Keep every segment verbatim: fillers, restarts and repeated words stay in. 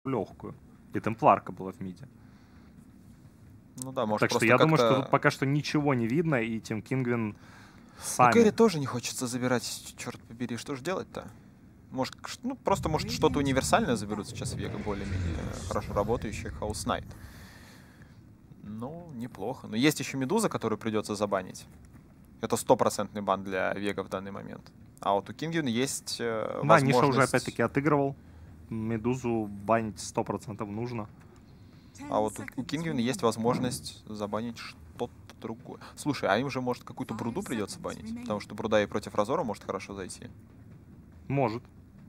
легкую. И темпларка была в миде. Ну да, может, так что я думаю, что тут пока что ничего не видно, и Тим Кингвин сами... Ну, Кэрри тоже не хочется забирать, черт побери, что же делать-то? Может, ну, просто, может, что-то универсальное заберут сейчас Вега, более-менее хорошо работающий, Хаус Найт. Ну, неплохо. Но есть еще Медуза, которую придется забанить. Это стопроцентный бан для Вега в данный момент. А вот у Кингвина есть э, да, возможность... Ниша уже опять-таки отыгрывал. Медузу банить сто процентов нужно. А вот у, у Кингвина есть возможность забанить что-то другое. Слушай, а им уже, может, какую-то бруду придется банить? Потому что бруда и против Разора может хорошо зайти. Может.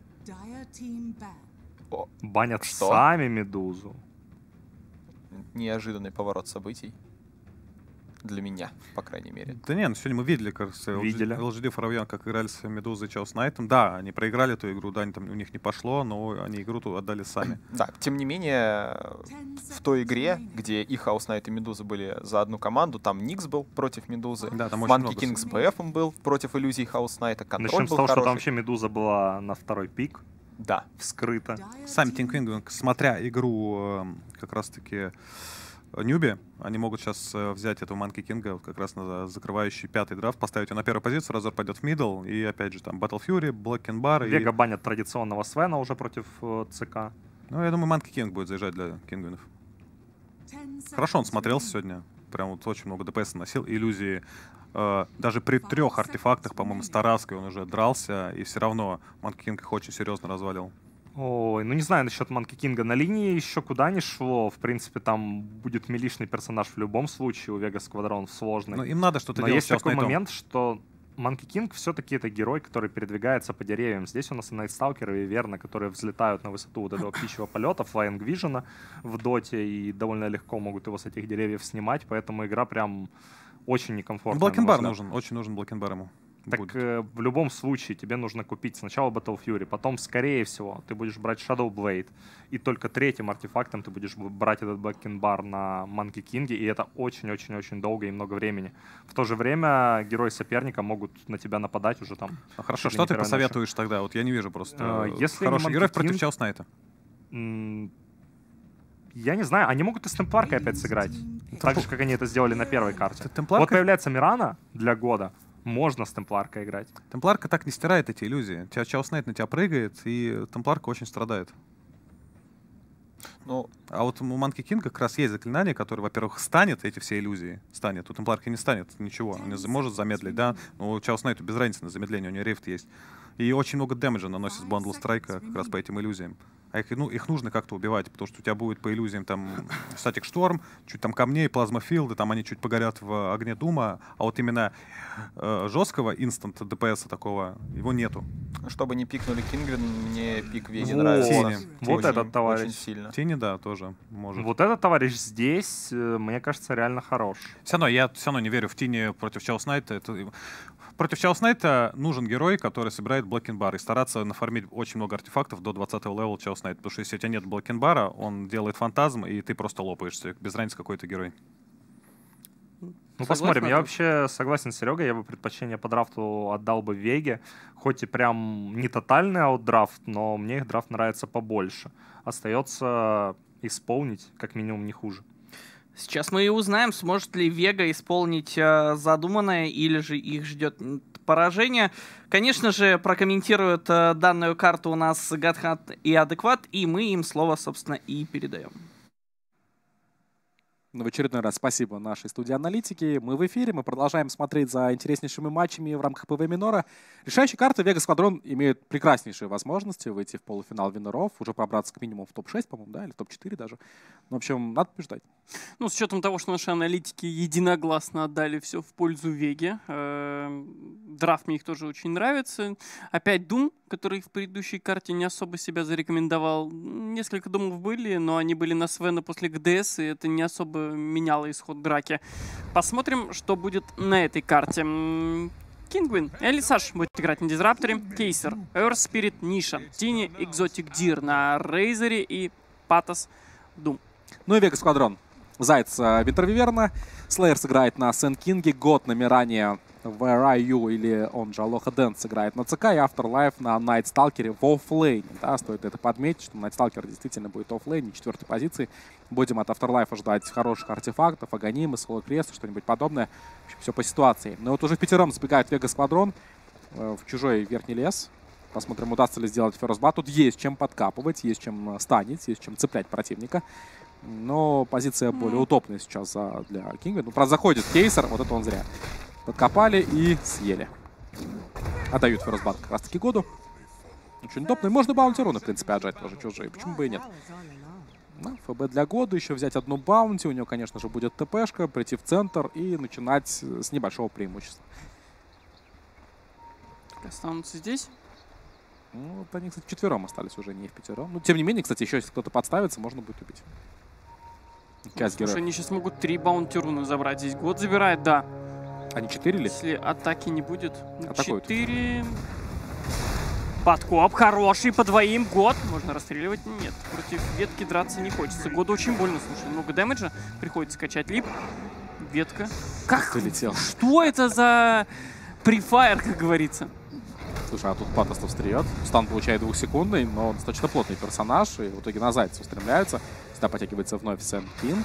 О, банят что? Сами Медузу. Неожиданный поворот событий. Для меня, по крайней мере. Да не, ну сегодня мы видели, кажется, видели. эл джи ди Фаравьян, как играли с Медузой и Chaos Knight'ом. Да, они проиграли эту игру, да, они, там, у них не пошло, но они игру отдали сами. Да, тем не менее, в той игре, где и Chaos Knight, и Медуза были за одну команду, там Никс был против Медузы, да, там Monkey King с бэ эфом был против иллюзий Chaos Knight, контроль Начнем был с того, хороший. что там вообще Медуза была на второй пик. Да. Вскрыта. Сами Тим Кингвин, смотря игру как раз-таки Ньюби, они могут сейчас взять этого Манки Кинга как раз на закрывающий пятый драфт, поставить его на первую позицию, Разор пойдет в мидл, и опять же там Battle Fury, Black and Bar. Вега и... банят традиционного Свена уже против э, ЦК. Ну, я думаю, Манки Кинг будет заезжать для Кингвинов. Хорошо он смотрелся сегодня. Прям вот очень много ДПС носил. Иллюзии. Э, даже при трех артефактах, по-моему, с Тараской он уже дрался, и все равно Манки Кинг их очень серьезно развалил. Ой, ну не знаю насчет Манки Кинга. На линии еще куда ни шло. В принципе, там будет милишный персонаж в любом случае. У Вега Сквадрон сложный. Ну, им надо что-то Но делать. есть такой момент, что Манки Кинг все-таки это герой, который передвигается по деревьям. Здесь у нас и Найтсталкеры, и Верна, которые взлетают на высоту вот этого птичьего полета, Flying Vision в доте, и довольно легко могут его с этих деревьев снимать. Поэтому игра прям очень некомфортная. Black and Bar нужен. Очень нужен Black and Bar ему. Так э, в любом случае тебе нужно купить сначала Battle Fury, потом, скорее всего, ты будешь брать Shadow Blade, и только третьим артефактом ты будешь брать этот Black and Bar на Манки Кинге, и это очень-очень-очень долго и много времени. В то же время герои соперника могут на тебя нападать уже там. А хорошо, что ты посоветуешь ночью. Тогда? Вот я не вижу просто э, если хороший герой King, против Chaos Knight'а. Я не знаю, они могут и с Темпларкой опять сыграть. Так же, как они это сделали на первой карте. Темпларка... Вот появляется Мирана для года. Можно с Темпларкой играть. Темпларка так не стирает эти иллюзии. Тебя Chaos Knight на тебя прыгает, и Темпларка очень страдает. Ну, а вот у Манки Кинга как раз есть заклинание, которое, во-первых, станет эти все иллюзии. Станет. У Темпларки не станет ничего. Он может замедлить, да. Но у Chaos Knight без разницы на замедление, у него рифт есть. И очень много дэмэджа наносит с Bundle Strike как раз по этим иллюзиям. А их, ну, их нужно как-то убивать, потому что у тебя будет по иллюзиям там статик шторм, чуть там камней, плазмофилды, там они чуть погорят в огне дума, а вот именно э, жесткого инстанта ДПСа такого, его нету. Чтобы не пикнули Кингвин, мне пик Веги вот. нравится. Тени. Вот очень, этот товарищ. Очень сильно. Тени, да, тоже может. Вот этот товарищ здесь, мне кажется, реально хорош. Все равно, я все равно не верю в Тени против Chaos Knight. Это... Против Chaos Knight нужен герой, который собирает Black and Bar, и стараться нафармить очень много артефактов до двадцатого левела Chaos Knight. Потому что если у тебя нет Black and Bar, он делает фантазм, и ты просто лопаешься. Без разницы, какой ты герой. Ну, согласен, посмотрим. Я вообще согласен с Серегой. Я бы предпочтение по драфту отдал бы Веге. Хоть и прям не тотальный аутдрафт, но мне их драфт нравится побольше. Остается исполнить, как минимум, не хуже. Сейчас мы и узнаем, сможет ли Вега исполнить э, задуманное, или же их ждет поражение. Конечно же, прокомментируют э, данную карту у нас Гадхат и Адекват, и мы им слово, собственно, и передаем. В очередной раз спасибо нашей студии аналитики. Мы в эфире, мы продолжаем смотреть за интереснейшими матчами в рамках ПВ Минора. Решающая карта Вега Сквадрон имеет прекраснейшие возможности выйти в полуфинал Виноров, уже пробраться как минимум в топ шесть, по-моему, да, или в топ четыре даже. Ну, в общем, надо побеждать. Ну, с учетом того, что наши аналитики единогласно отдали все в пользу Веги. Драфт мне их тоже очень нравится. Опять Дум, который в предыдущей карте не особо себя зарекомендовал. Несколько думов были, но они были на Свена после ГДС, и это не особо меняло исход драки. Посмотрим, что будет на этой карте. Кингвин, Элисаш будет играть на Дизрапторе, Кейсер, Earth Spirit, Ниша, Тини, Экзотик Дир на Рейзере и Патос Дум. Ну и Вега Сквадрон. Зайц Винтер Виверна. Слеер сыграет на Сент Кинге. Год на Миране Where Are You, или он же Алоха Дэнс, сыграет на ЦК. И Afterlife на Найт Сталкере в оффлейне. Да, стоит это подметить, что Найт Сталкер действительно будет в оффлейне, четвертой позиции. Будем от Afterlife ждать хороших артефактов, Аганимы, Соло Креста, что-нибудь подобное. В общем, все по ситуации. Но вот уже в пятером забегает Вега Сквадрон э, в чужой верхний лес. Посмотрим, удастся ли сделать ферзбат. Тут есть чем подкапывать, есть чем станить, есть чем цеплять противника. Но позиция более удобная сейчас а, для Кинга. Ну, правда, заходит Кейсер, вот это он зря. Подкопали и съели. Отдают ферзбат как раз-таки году. Очень удобно. И можно баунти руны, в принципе, отжать тоже чужие. Почему бы и нет? Ну, ФБ для года, еще взять одну баунти. У него, конечно же, будет ТПшка, прийти в центр и начинать с небольшого преимущества. Останутся здесь. Ну, вот они, кстати, четвером остались уже, не в пятером. Ну, тем не менее, кстати, еще если кто-то подставится, можно будет убить. Ну, слушай, они сейчас могут три баунти руны забрать. Здесь год забирает, да. Они четыре ли? Если атаки не будет. Атакуют. Четыре. Подкоп хороший по двоим. Год. Можно расстреливать? Нет. Против ветки драться не хочется. Году очень больно, слушай. Много дэмэджа. Приходится качать лип. Ветка. Как? Долетел. Что это за префайр, как говорится? Слушай, а тут Патостов встреет. Стан получает двухсекундный, но он достаточно плотный персонаж. И в итоге на Зайца устремляются. Сюда потягивается вновь Сэм Кинг.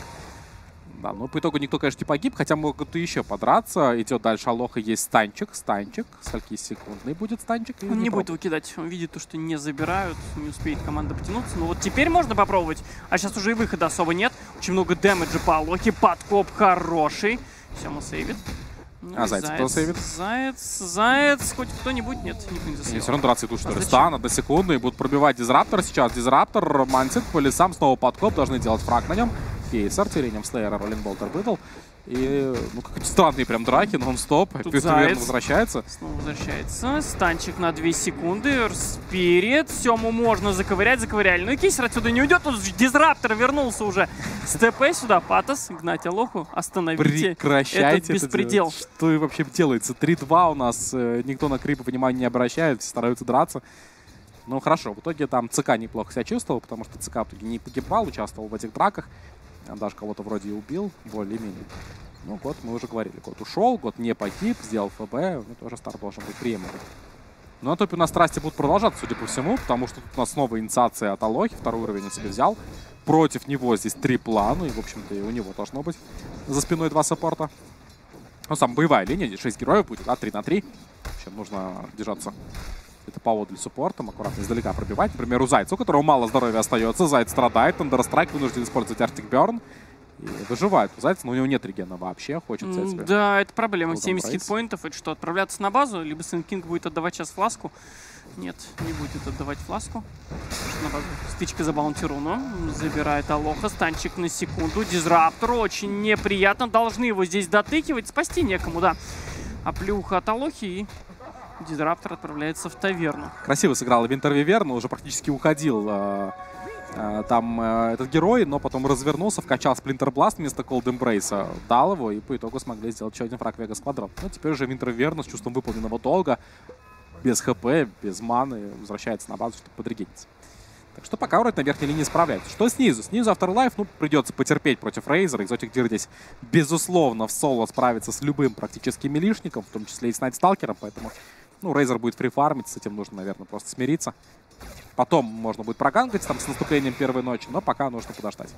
Да, ну по итогу никто, конечно, не погиб, хотя могут и еще подраться. Идет дальше Алоха, есть станчик. Станчик. Скольки секундный будет станчик? Он не, не будет его кидать. Он видит то, что не забирают. Не успеет команда потянуться. Но вот теперь можно попробовать. А сейчас уже и выхода особо нет. Очень много дэмэджа по Алохе. Подкоп хороший. Сема сейвит. Ну, а Заяц кто сейвит? Заяц, Заяц, хоть кто-нибудь? Нет, никто не засейвил. Все равно драться идут, что ли. Стан, одна секунда, и будут пробивать Дизраптор сейчас. Дизраптор мансит по лесам, снова подкоп, должны делать фраг на нем. Кейсер, тирением Слеера, Роллинг Болтер выдал. И, ну, какие-то странные прям драки, нон-стоп. Верно возвращается. Снова возвращается. Станчик на две секунды. Спирит. Сему можно заковырять, заковыряли. Ну и Кейсер отсюда не уйдет. Он Дизраптор вернулся уже с ТП сюда. Патос, гнать Алоху. Остановите Прекращайте этот беспредел. Это что и вообще делается? три-два у нас. Никто на крипы внимания не обращает. Все стараются драться. Ну хорошо, в итоге там ЦК неплохо себя чувствовал, потому что ЦК в итоге не погибал, участвовал в этих драках. Даже кого-то вроде и убил, более-менее. Ну, год мы уже говорили. Год ушел, год не погиб, сделал ФБ. Ну, тоже старт должен быть приемлемый. Ну, на топе у нас страсти будут продолжаться, судя по всему, потому что тут у нас снова инициация от Алохи, второй уровень он себе взял. Против него здесь три плана, и, в общем-то, и у него должно быть за спиной два саппорта. Ну, сам боевая линия, здесь шесть героев будет, да, три на три. В общем, нужно держаться это повод для суппортом, аккуратно издалека пробивать. Например, у Зайца, у которого мало здоровья остается. Заяц страдает, Thunderstrike вынужден использовать Arctic Burn. И выживает у Зайца, но у него нет регена вообще. Хочет взять себе. Да, это проблема. семьдесят хитпоинтов. Это что, отправляться на базу? Либо Сент Кинг будет отдавать сейчас фласку. Нет, не будет отдавать фласку. На базу. Стычка за баунти руну. Забирает Алоха. Станчик на секунду. Дизраптор. Очень неприятно. Должны его здесь дотыкивать. Спасти некому, да. А плюха от Алохи и... Дизраптор отправляется в таверну. Красиво сыграл Винтер Виверна, уже практически уходил э, э, там э, этот герой, но потом развернулся, вкачал Сплинтер Бласт вместо Cold Embrace, дал его, и по итогу смогли сделать еще один фраг Вега Сквадрон. Ну, теперь уже Винтер Виверна с чувством выполненного долга, без ХП, без маны, возвращается на базу, чтобы подрегениться. Так что пока вроде на верхней линии справляется. Что снизу? Снизу Afterlife, ну, придется потерпеть против Рейзера. Экзотик Дир здесь, безусловно, в соло справится с любым практически милишником, в том числе и с Найтсталкером, поэтому... Ну, Рейзер будет фрифармить, с этим нужно, наверное, просто смириться. Потом можно будет проганкать там с наступлением первой ночи, но пока нужно подождать.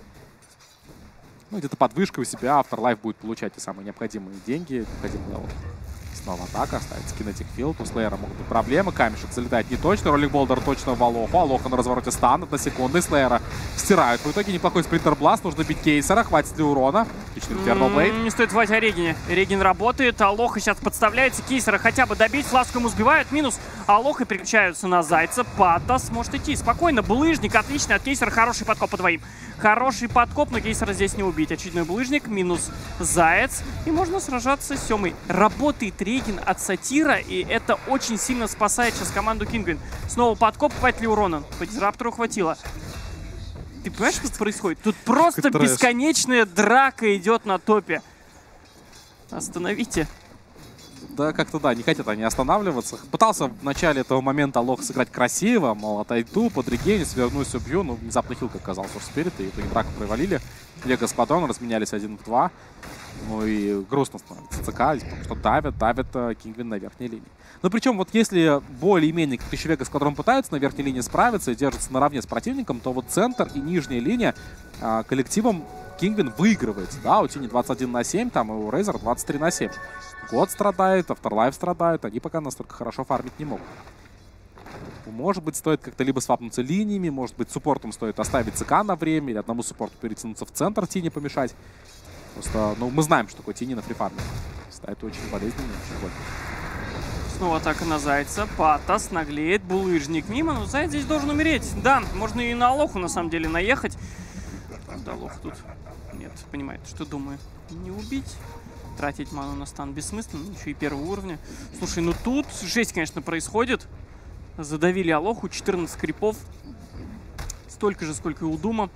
Ну, где-то под вышкой у себя Afterlife будет получать те самые необходимые деньги, необходимый левел. Снова атака, ставится кинетик филд, у Слеера могут быть проблемы, камешек залетает не точно, Роллинг Болдер точно в Алоху, Алоха на развороте станет на секунды, Слеера стирают. В итоге неплохой спринтер бласт, нужно бить Кейсера, хватит ли урона? Отличный Infernal Blade. Не стоит звать о Регине, Регин работает, Алоха сейчас подставляется, Кейсера хотя бы добить, фласку ему сбивают, минус Алоха, переключаются на Зайца, Патос может идти спокойно, булыжник отличный, от Кейсера хороший подкоп по двоим. Хороший подкоп, но Кейсера здесь не убить. Очередной булыжник, минус Заяц. И можно сражаться с Семой. Работает Регин от Сатира, и это очень сильно спасает сейчас команду Кингвин. Снова подкоп, хватит ли урона? По Дизраптору хватило. Ты понимаешь, что тут происходит? Тут просто бесконечная драка идет на топе. Остановите. Да, как-то да, не хотят они останавливаться. Пытался в начале этого момента Лох сыграть красиво, мол, отойду, подрегеню, свернусь, убью, но внезапно хилка оказался в спирит, и в итоге драку провалили. Вега с Падроном разменялись один в два. Ну и грустно становится ЦК, потому что давят, давят Кингвин на верхней линии. Но причем вот если более-менее, как еще Вега с Квадрон пытаются на верхней линии справиться и держатся наравне с противником, то вот центр и нижняя линия а, коллективом Кингвин выигрывает. Да, у Тини двадцать один на семь, там и у Рейзер двадцать три на семь. Год страдает, Afterlife страдают, они пока настолько хорошо фармить не могут. Может быть, стоит как-то либо свапнуться линиями, может быть, суппортом стоит оставить ЦК на время, или одному суппорту перетянуться в центр, Тини помешать. Просто, ну, мы знаем, что такое Тини на фрифарме. Это очень болезненно, очень больно. Снова атака на Зайца. Патос наглеет, булыжник мимо, но Заяц здесь должен умереть. Да, можно и на Лоху, на самом деле, наехать. Да, Лох тут... Нет, понимает, что думаю. Не убить. Тратить ману на стан бессмысленно, еще и первого уровня. Слушай, ну тут жесть, конечно, происходит. Задавили Алоху, четырнадцать крипов. Столько же, сколько и у Дума.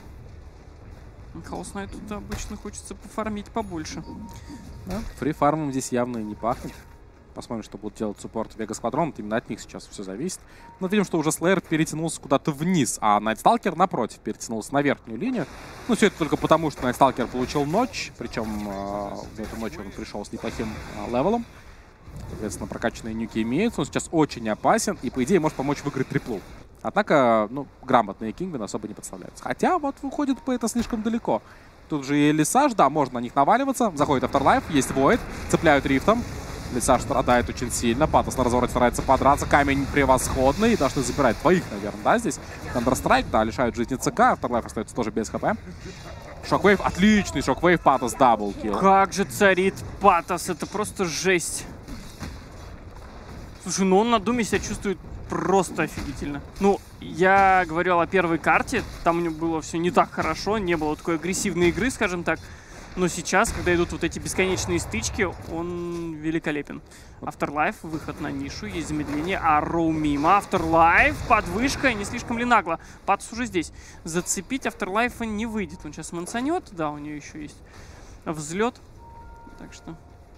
Хаос Найт тут обычно хочется пофармить побольше. Да, фрифармом здесь явно и не пахнет. Посмотрим, что будут делать суппорт Вега Сквадрон. Именно от них сейчас все зависит. Но видим, что уже Слеер перетянулся куда-то вниз, а Найтсталкер, напротив, перетянулся на верхнюю линию. Ну, все это только потому, что Найтсталкер получил ночь. Причем э, в эту ночь он пришел с неплохим э, левелом. Соответственно, прокачанные нюки имеются. Он сейчас очень опасен и, по идее, может помочь выиграть триплу. Однако, ну, грамотные Кингвин особо не подставляются. Хотя, вот, выходит по это слишком далеко. Тут же и Лисаж, да, можно на них наваливаться. Заходит Afterlife, есть Void, цепляют рифтом. Лисаж страдает очень сильно. Патос на развороте старается подраться. Камень превосходный. Должны забирать двоих, наверное, да, здесь. Thunderstrike, да, лишают жизни ЦК. Afterlife остается тоже без хп. Шоквейв, отличный шоквейв. Патос даблкилл. Как же царит Патос, это просто жесть. Слушай, ну он на Думе себя чувствует просто офигительно. Ну, я говорил о первой карте. Там у него было все не так хорошо. Не было такой агрессивной игры, скажем так. Но сейчас, когда идут вот эти бесконечные стычки, он великолепен. Afterlife, выход на нишу, есть замедление. Арроу мимо. Afterlife, подвышка, не слишком ли нагло? Патос уже здесь. Зацепить Afterlife не выйдет. Он сейчас мансанет. Да, у нее еще есть взлет. Так что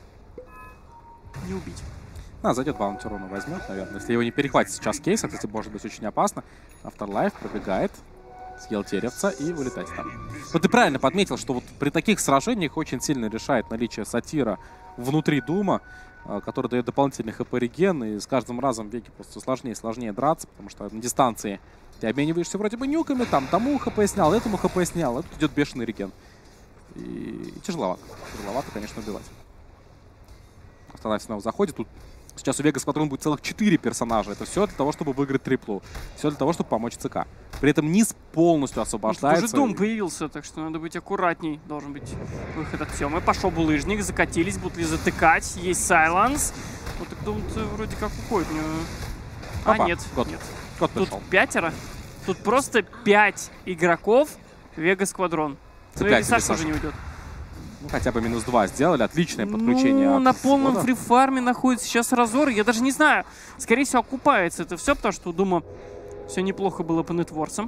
не убить. А, зайдет баунти руну возьмет, наверное. Если его не перехватит сейчас кейс, это, кстати, может быть очень опасно. Afterlife пробегает. Съел теревца и вылетать там. Вот ты правильно подметил, что вот при таких сражениях очень сильно решает наличие сатира внутри Дума, который дает дополнительный хп-реген, и с каждым разом Веге просто сложнее и сложнее драться, потому что на дистанции ты обмениваешься вроде бы нюками, там тому хп снял, этому хп снял, а тут идет бешеный реген. И, и тяжеловато. Тяжеловато, конечно, убивать. Afterlife снова заходит, тут сейчас у Вега Сквадрон будет целых четыре персонажа. Это все для того, чтобы выиграть триплу. Все для того, чтобы помочь ЦК. При этом низ полностью освобождается. Уже Дум появился, так что надо быть аккуратней. Должен быть выход от Семы. Пошел булыжник, закатились, будут ли затыкать. Есть Сайленс. Вот так Дум вроде как уходит. А, Опа, нет, год. нет. Год Тут пришел. пятеро. Тут просто пять игроков Вега Сквадрон. Ну и Лисаж тоже не уйдет. Ну, хотя бы минус два сделали. Отличное подключение. Ну, от на полном взвода. фрифарме находится сейчас Разор. Я даже не знаю. Скорее всего, окупается это все, потому что у Дума все неплохо было по нетворсам.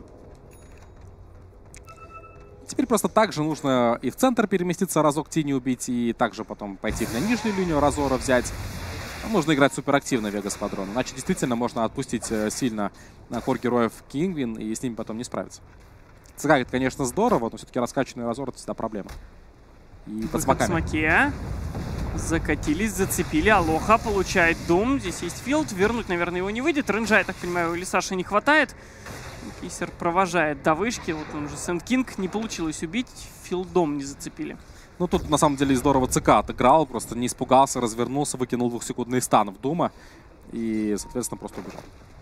Теперь просто так же нужно и в центр переместиться, разок Тини убить, и также потом пойти на нижнюю линию Разора взять. Там нужно играть суперактивно Вега Сквадрон. Иначе действительно можно отпустить сильно на хор героев Кингвин и с ними потом не справиться. ЦК, это, конечно, здорово, но все-таки раскачанный Разор — это всегда проблема. И под смоками. Смоке. Закатились, зацепили. Алоха получает Дум. Здесь есть филд. Вернуть, наверное, его не выйдет. Ренджа, я так понимаю, у Лисаши не хватает. Кисер провожает до вышки. Вот он же Сэнд Кинг. Не получилось убить. Филдом не зацепили. Ну, тут, на самом деле, здорово ЦК отыграл. Просто не испугался, развернулся, выкинул двухсекундный стан в Дума. И, соответственно, просто убежал.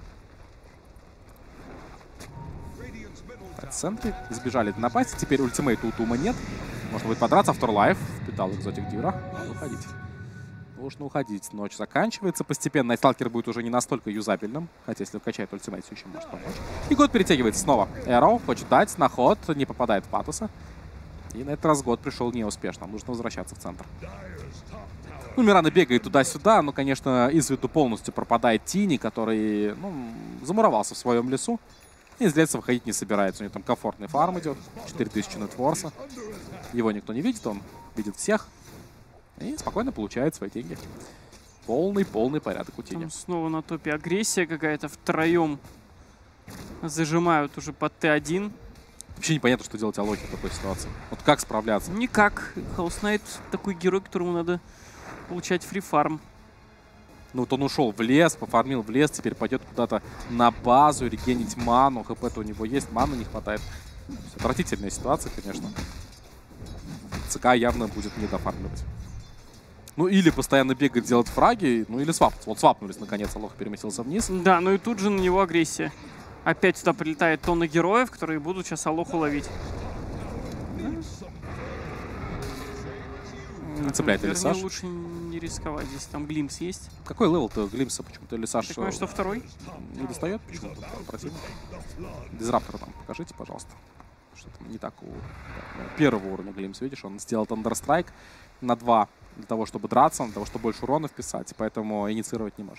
В центре избежали напасть. Теперь ультимейта у Дума нет. Можно будет подраться. Afterlife впитал экзотик Дира. Надо уходить. Нужно уходить. Ночь заканчивается. Постепенно Найтсталкер будет уже не настолько юзабельным. Хотя, если вкачает ультимейт, все еще может помочь. И год перетягивается снова. Эро хочет дать на ход. Не попадает в Патоса. И на этот раз год пришел неуспешно. Нужно возвращаться в центр. Ну, Мирана бегает туда-сюда. Но, конечно, из виду полностью пропадает Тини, который, ну, замуровался в своем лесу. И из леса выходить не собирается. У него там комфортный фарм идет. четыре тысячи нетворса. Его никто не видит, он видит всех. И спокойно получает свои деньги. Полный-полный порядок у Тини. Там снова на топе агрессия какая-то. Втроем зажимают уже под Т один. Вообще непонятно, что делать Алохе в такой ситуации. Вот как справляться? Никак. Хаус Найт такой герой, которому надо получать фри-фарм. Ну вот он ушел в лес, пофармил в лес, теперь пойдет куда-то на базу, регенить ману. ХП-то у него есть, маны не хватает. Отвратительная ситуация, конечно. ЦК явно будет не дофармливать. Ну или постоянно бегать, делать фраги, ну или свапнуться. Вот свапнулись, наконец, Алоха переместился вниз. Да, ну и тут же на него агрессия. Опять сюда прилетает тонна героев, которые будут сейчас Алоху ловить. Не цепляет Элисаш. Лучше не рисковать, здесь там Глимс есть. Какой левел-то Глимса? Почему-то Элисаш... Ты понимаешь, что второй? Не достает почему-то противник. Дизраптора там покажите, пожалуйста. Что-то не так у да, первого уровня Глимс, видишь, он сделал Thunderstrike на два для того, чтобы драться, для того, чтобы больше урона вписать, поэтому инициировать не может.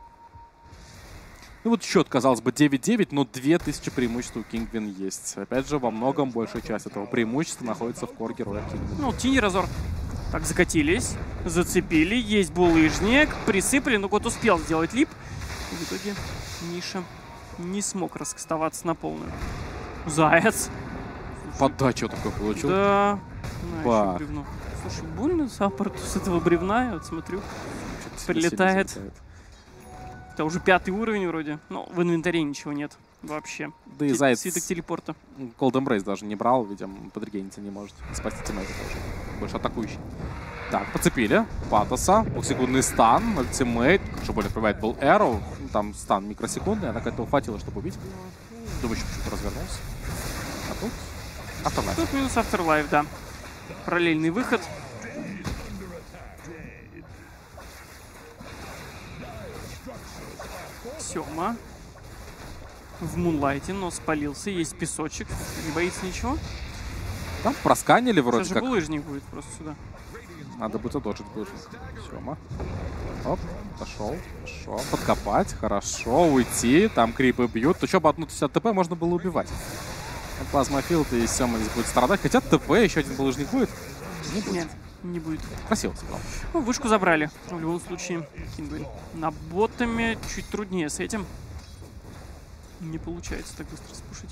Ну вот счет, казалось бы, девять девять, но две тысячи преимуществ у Кингвин есть. Опять же, во многом большая часть этого преимущества находится в кор героя Кингвин. Ну, Тини Разор. Так, закатились, зацепили, есть булыжник, присыпали, но кот успел сделать лип. И в итоге Миша не смог раскастоваться на полную. Заяц. Подачу такой получил. Да. На, Бах. еще бревно. Слушай, больно саппорту с этого бревна, я вот смотрю, прилетает. Это уже пятый уровень вроде, но в инвентаре ничего нет вообще. Да и Заяц Свиток телепорта. Cold Embrace даже не брал, видимо, подрегениться не может. Спасти тиммейта тоже. Больше атакующий. Так, подцепили. Патоса. Двухсекундный стан. Ультимейт. Еще более прибавит был Arrow. Там стан микросекундный. Она как-то хватило, чтобы убить. Думаю, еще чуть-чуть развернулся. А тут Afterlife. Тут минус Afterlife, да. Параллельный выход. Сёма. В мунлайте, но спалился. Есть песочек. Не боится ничего. Там просканили вроде Сейчас как. же булыжник будет просто сюда. Надо будет задоджить булыжник. Сёма. Оп, пошел, хорошо. Подкопать, хорошо, уйти. Там крипы бьют. То что бы одну тысячу ТП можно было убивать. Плазмофилд и Сёма здесь будет страдать. Хотя ТП еще один булыжник будет. Не будет. Нет, не будет. Красиво сыграл. Ну, вышку забрали. В любом случае, Кингвин. На ботами чуть труднее с этим. Не получается так быстро спушить.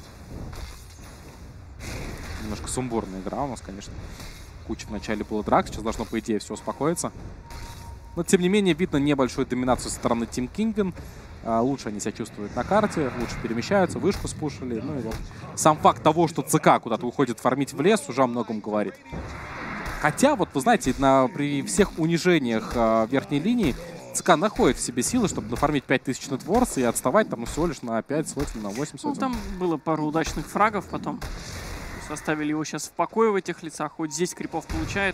Немножко сумбурная игра у нас, конечно. Куча в начале было драк. Сейчас должно, по идее, все успокоиться. Но, тем не менее, видно небольшую доминацию со стороны Team Kingbin. А, лучше они себя чувствуют на карте, лучше перемещаются, вышку спушили. Ну и вот сам факт того, что ЦК куда-то уходит фармить в лес, уже о многом говорит. Хотя, вот вы знаете, на, при всех унижениях а, верхней линии ЦК находит в себе силы, чтобы нафармить пять тысяч нетворс и отставать там всего лишь на пять сотен, на восемь сотен. Ну, там было пару удачных фрагов потом. Оставили его сейчас в покое в этих лицах. Хоть здесь крипов получает.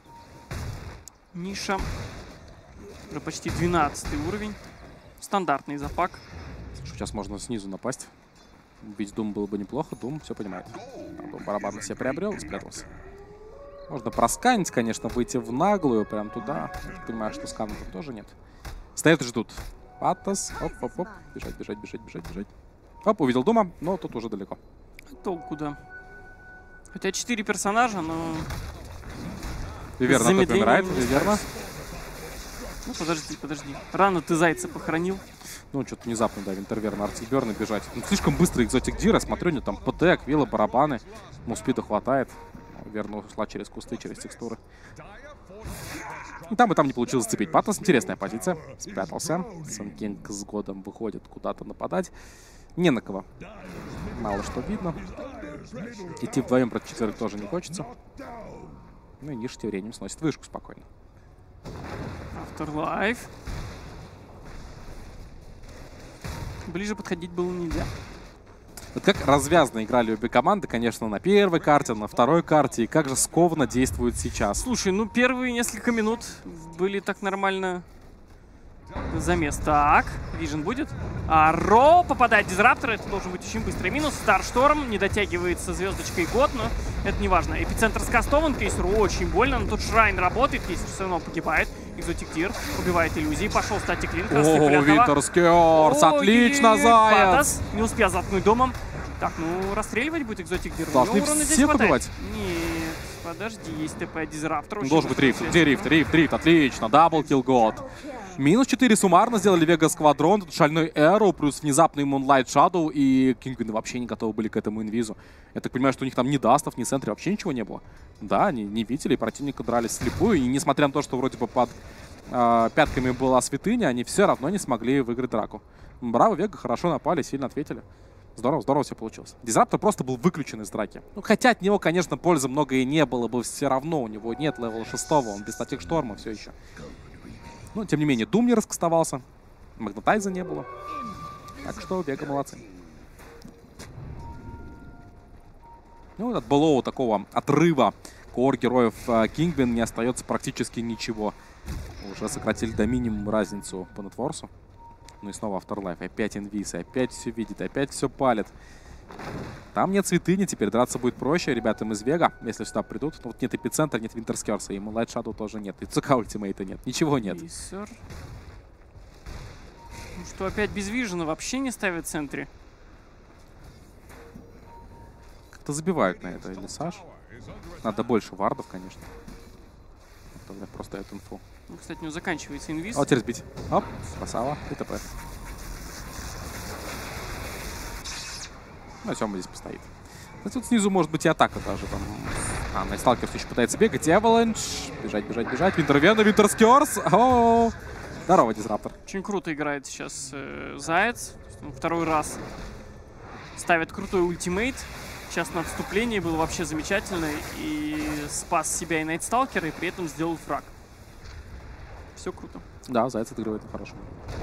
Ниша. Уже почти двенадцатый уровень. Стандартный запак. Сейчас можно снизу напасть. Убить Дум было бы неплохо. Дум все понимает. Там Дум барабан на себя приобрел и спрятался. Можно просканить, конечно, выйти в наглую, прям туда. Я понимаю, что скана тут тоже нет. Стоят и ждут. Патос. Оп-оп-оп. Бежать, бежать, бежать, бежать, бежать. Оп, увидел Дума, но тут уже далеко. Толку, да. Хотя четыре персонажа, но... Виверна тут умирает, Виверна. Ну, подожди, подожди. Рано ты зайца похоронил. Ну, что-то внезапно, да, Винтерверна, Артикберна бежать. Ну, слишком быстро экзотик Дир, я смотрю, у него там ПТ, Аквила, барабаны. Ему спида хватает. Верно ушла через кусты, через текстуры. И там и там не получилось зацепить. Патос, интересная позиция. Спрятался. Сэн Кинг с годом выходит куда-то нападать. Не на кого. Мало что видно. Идти вдвоем против четверых тоже не хочется. Ну и Ниша тем временем сносит вышку спокойно. Afterlife. Ближе подходить было нельзя. Вот как развязно играли обе команды, конечно, на первой карте, на второй карте, и как же скованно действует сейчас. Слушай, ну первые несколько минут были так нормально замес. Так, Вижен будет. А Ро попадает Дизраптор, это должен быть очень быстрый минус. Старшторм не дотягивается звездочкой год, но это не важно. Эпицентр скастован, Кейсеру очень больно, но тут Шрайн работает, Кейсер все равно погибает. Экзотик Дир убивает иллюзии, пошел статик линк. О, Винтерскерс, отлично, Заяц! Патос не успел заткнуть домом. Так, ну расстреливать будет Экзотик Дир. Должны все побивать? Нет. Подожди, есть ТП Дизраптор. Должен быть рифт. Где рифт? Рифт, рифт, отлично. Даблкил год. Минус четыре суммарно сделали Вега Сквадрон. Тут шальной Эро, плюс внезапный Moonlight Shadow. И Кингвины вообще не готовы были к этому инвизу. Я так понимаю, что у них там ни дастов, ни центре, вообще ничего не было. Да, они не видели, противника дрались слепую. И несмотря на то, что вроде бы под э, пятками была святыня, они все равно не смогли выиграть драку. Браво, Вега, хорошо напали, сильно ответили. Здорово, здорово все получилось. Дизраптор просто был выключен из драки. Ну, хотя от него, конечно, пользы много и не было бы, все равно у него нет левела шестого, он без статик шторма все еще. Но, тем не менее, Дум не раскастовался, Магнетайза не было. Так что Вега молодцы. Ну, от былого такого отрыва кор героев Кингвин не остается практически ничего. Уже сократили до минимума разницу по нетворсу. Ну и снова Afterlife, опять инвиз, опять все видит, опять все палит. Там нет святыни, теперь драться будет проще ребятам из Вега, если сюда придут. Но вот нет эпицентра, нет Винтерскерса, и Moonlight Shadow тоже нет, и ЦК ультимейта нет, ничего нет. Ну что, опять без вижена вообще не ставят в центре? Как-то забивают на это, или Саш? Надо больше вардов, конечно. Просто эту инфу. Ну, кстати, у него заканчивается инвиз. А вот теперь сбить. Оп, красава, и ТП. Ну, Сёма здесь постоит. Кстати, тут снизу может быть и атака даже. Там. А, Найтсталкер все еще пытается бегать. Avalanche. Бежать, бежать, бежать. Винтервена, Винтерскерс. О-о-о. Здорово, Дизраптор. Очень круто играет сейчас э, Заяц. Ну, второй раз ставит крутой ультимейт. Сейчас на отступлении был вообще замечательный. И спас себя и Найтсталкера, и при этом сделал фраг. Все круто. Да, Заяц отыгрывает на хорошем.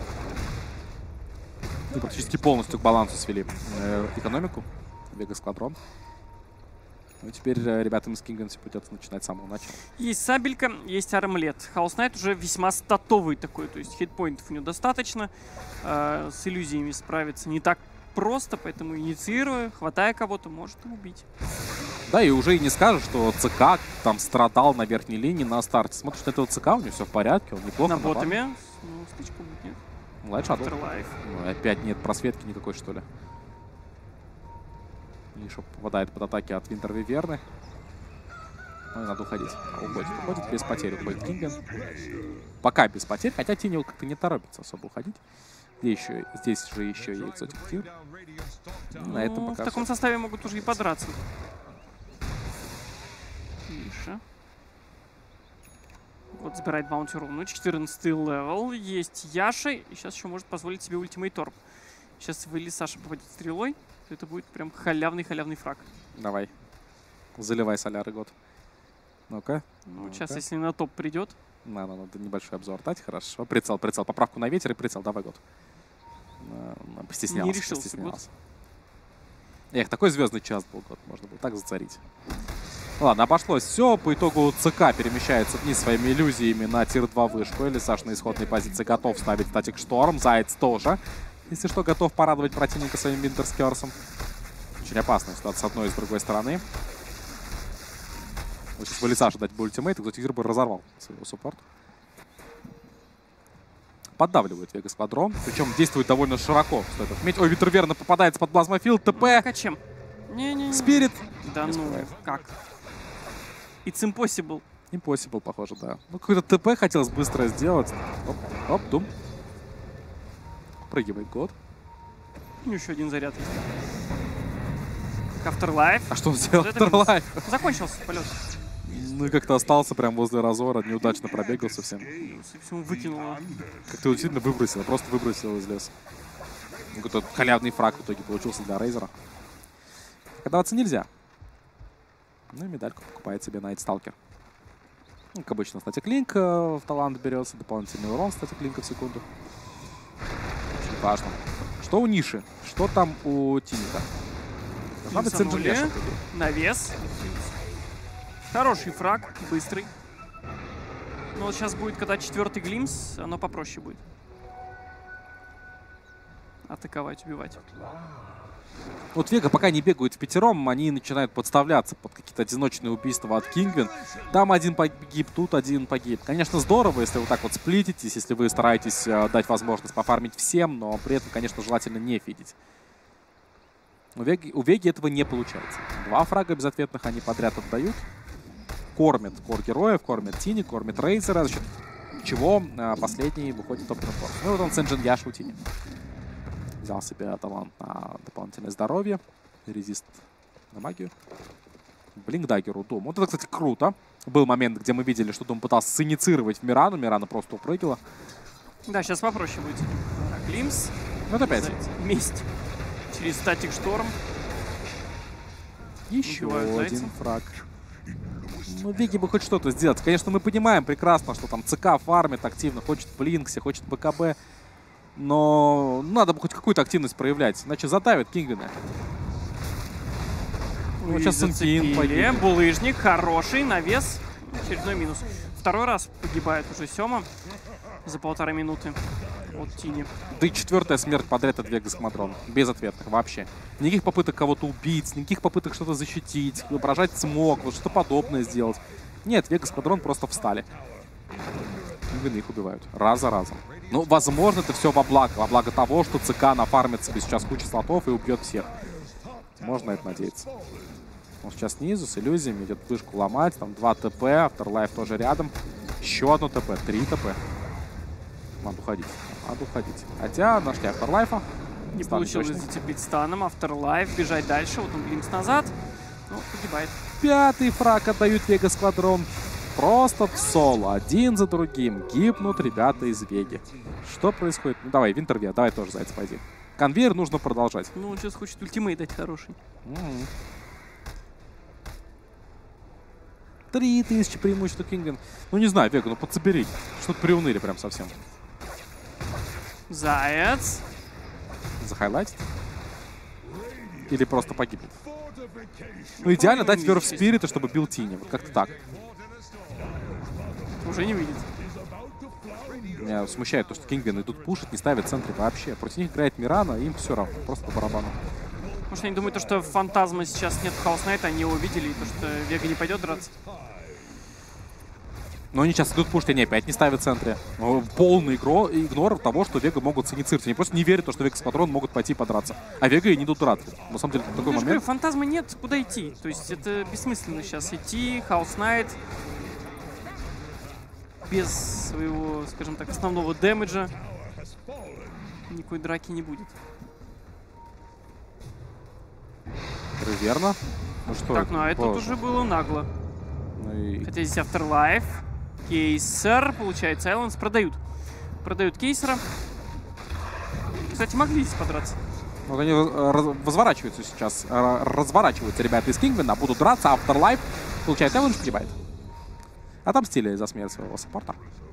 И практически полностью к балансу свели э, экономику. Вега Сквадрон. Ну и теперь э, ребятам из Кингвинса придется начинать с самого начала. Есть сабелька, есть армлет. Хаус Найт уже весьма статовый такой, то есть хитпоинтов у него достаточно. Э, с иллюзиями справиться не так просто, поэтому инициируя, хватая кого-то, может и убить. Да, и уже и не скажешь, что ЦК там страдал на верхней линии на старте. Смотришь на этого ЦК, у него все в порядке, он неплохо. На ботами, ну, стычка будет, нет. Light Shadow. Afterlife. Ну, опять нет просветки никакой, что ли. Лиша попадает под атаки от Винтер Виверны. Ну и надо уходить. А уходит, уходит без потерь, уходит Кингвин. Пока без потерь, хотя Тинил как-то не торопится особо уходить. Здесь, еще, здесь же еще и Exotic Team. Ну, на этом в пока таком все. составе могут уже и подраться. Лиша. Вот забирает баунти руну. четырнадцатый левел. Есть Яша. И сейчас еще может позволить себе ультимейт торп. Сейчас если Саша попадет стрелой, то это будет прям халявный-халявный фраг. Давай. Заливай соляры год. Ну-ка. Ну, ну сейчас, если на топ придет. Надо, надо небольшой обзор дать. Хорошо. Прицел, прицел. Поправку на ветер и прицел. Давай год. На, постеснялся. Не решился постеснялся. Эх, такой звездный час был год. Можно было так зацарить. Ладно, обошлось все. По итогу ЦК перемещается вниз своими иллюзиями на тир два вышку. Или Саш на исходной позиции готов ставить статик шторм. Заяц тоже. Если что, готов порадовать противника своим Винтерскерсом. Очень опасная ситуация с одной и с другой стороны. Вот сейчас бы Саша дать бы ультимейт, кто Тигр бы разорвал своего суппорта. Поддавливает Вега Сквадрон. Причем действует довольно широко. Стоит отметить. Ой, Винтерверна попадается под плазмофилд. ТП. А чем? Не-не-не. Спирит. Да Не ну, успевает. как? It's impossible. Impossible, похоже, да. Ну, какой-то ТП хотелось быстро сделать. Оп, оп, Дум. Прыгивает год. Ну, еще один заряд есть. Afterlife. А что он сделал? Вот это Afterlife. Закончился полет. Ну и как-то остался прям возле разора. Неудачно пробегал совсем. Ну, совсем выкинуло. Как-то действительно выбросил. Просто выбросил из леса. Ну, какой-то халявный фраг в итоге получился для Рейзера. Отдаваться нельзя. Ну и медальку покупает себе Найтсталкер. Ну, как обычно, статик линк в талант берется. Дополнительный урон статик линка в секунду. Очень важно. Что у Ниши? Что там у Тиника? Надо Цинджин навес. Хороший фраг, быстрый. Но вот сейчас будет, когда четвертый глимс, оно попроще будет. Атаковать, убивать. Вот Вега пока не бегают в пятером, они начинают подставляться под какие-то одиночные убийства от Кингвин. Там один погиб, тут один погиб. Конечно, здорово, если вы так вот сплититесь, если вы стараетесь э, дать возможность пофармить всем, но при этом, конечно, желательно не фидить. У Веги, у Веги этого не получается. Два фрага безответных они подряд отдают. кормит кор героев, кормит Тини, кормит Рейзера, за счет чего а, последний выходит в топ-репорт. Ну вот он Сенджин Яш у Тини. Взял себе талант на дополнительное здоровье, резист на магию. Блинк даггеру Дум. Вот это, кстати, круто. Был момент, где мы видели, что Дум пытался синицировать Мирану. Мирана просто упрыгила. Да, сейчас попроще будет. Глимс. Вот опять. Месть. Через статик шторм. Еще Убивают один зайца. фраг. Ну, Веги бы хоть что-то сделать. Конечно, мы понимаем прекрасно, что там ЦК фармит активно, хочет Блинкси, хочет БКБ. Но надо бы хоть какую-то активность проявлять, иначе задавят Кингвина. Ну, Ой, сейчас Синкин погибнет. Булыжник, хороший, навес. Очередной минус. Второй раз погибает уже Сёма за полторы минуты от Тини. Да и четвертая смерть подряд от Вегас Мадрон. Без ответных вообще. Никаких попыток кого-то убить, никаких попыток что-то защитить, прожать смог, вот что-то подобное сделать. Нет, Вегас Мадрон просто встали. Кингвины их убивают. Раз за разом. Ну, возможно, это все во благо. Во благо того, что ЦК нафармит себе сейчас кучу слотов и убьет всех. Можно на это надеяться. Он сейчас снизу с иллюзиями идет вышку ломать. Там два ТП, Afterlife тоже рядом. Еще одно ТП, три ТП. Надо уходить. Надо уходить. Хотя нашли Afterlife. Не Стан получилось точно. зацепить станом. Afterlife, бежать дальше. Вот он глимс назад. Ну, погибает. Пятый фраг отдают Вега Сквадрон. Просто в соло. Один за другим. Гибнут ребята из Веги. Что происходит? Ну давай, Винтервер, давай тоже, зайца, пойди. Конвейер нужно продолжать. Ну, он сейчас хочет ультимейт дать хороший. М-м. Три тысячи преимущества Кингвин. Ну не знаю, Вега, ну подсобери. Что-то приуныли прям совсем. Заяц. Захайлайтить? Или просто погибнет? Ну идеально дать Веру в Спирита, чтобы бил Тини. Вот как-то так. Уже не видит. Меня смущает то, что Кингвин идут пушить, не ставят в центре вообще. Против них играет Мирана, им все равно. Просто по барабану. Может, они думают, то, что Фантазма сейчас нет в Хаус Найта, они его увидели, и то, что Вега не пойдет драться. Но они сейчас идут пушить, они опять не ставят в центре. Ну, полный игро, игнор того, что Вега могут синицировать. Они просто не верят, то, что Вега с Патрон могут пойти подраться. А Вега и не идут драться. На самом деле, такой Я же говорю, момент. Фантазмы нет, куда идти. То есть это бессмысленно сейчас идти, Хаус Найт. Без своего, скажем так, основного дэмэджа никакой драки не будет. Верно. Ну что Так, это? ну а это Боже. уже было нагло. Ну и... Хотя здесь Afterlife, Кейсер, получает Сайленс, продают. Продают Кейсера. Кстати, могли здесь подраться. Вот они э, раз- возворачиваются сейчас. э, Разворачиваются ребята из Кингвина, будут драться. Afterlife получает Эванш, погибает. Отомстили за смерть своего саппорта.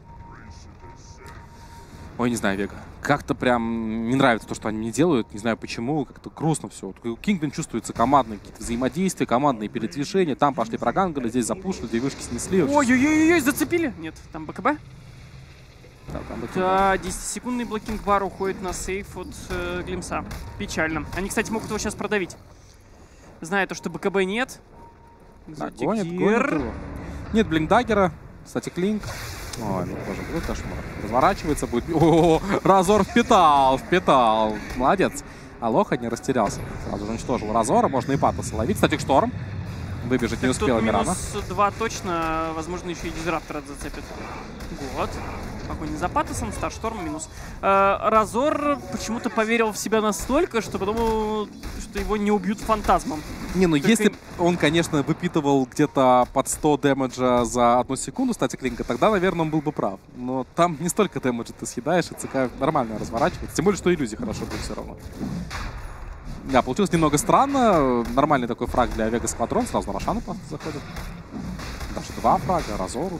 Ой, не знаю, Вега. Как-то прям не нравится то, что они мне делают. Не знаю почему. Как-то грустно все. У Кингвин чувствуется командные какие-то взаимодействия, командные передвижения. Там пошли прогангали, здесь запушили, две вышки снесли. Ой-ой-ой, зацепили? Нет, там БКБ. Да, там такие- Да, десятисекундный блокинг-бар уходит на сейф от э, Глимса. Печально. Они, кстати, могут его сейчас продавить. Зная то, что БКБ нет. Да, Экзотик гонят, Гир. гонят его. Нет блинкдаггера. Кстати, Клинк. Ой, ну боже, какой кошмар. Разворачивается будет. О, Разор впитал, впитал. Молодец. Алоха не растерялся. Сразу же уничтожил Разора. Можно и Патоса ловить. Статик Шторм. Выбежать не Так, успела тут Мирана. минус два точно. Возможно, еще и Дизраптора зацепит. Вот. Погоня за Патосом, Старшторм минус. Э, Разор почему-то поверил в себя настолько, что подумал, что его не убьют фантазмом. Не, ну Только если им- б он, конечно, выпитывал где-то под сто дэмэджа за одну секунду, кстати, Клинка, тогда, наверное, он был бы прав. Но там не столько дэмэджа ты съедаешь, и ЦК нормально разворачивается. Тем более, что иллюзии хорошо будет все равно. Да, получилось немного странно. Нормальный такой фраг для Вега Сквадрон. Сразу на Рошану просто заходит. Даже два фрага, Разору.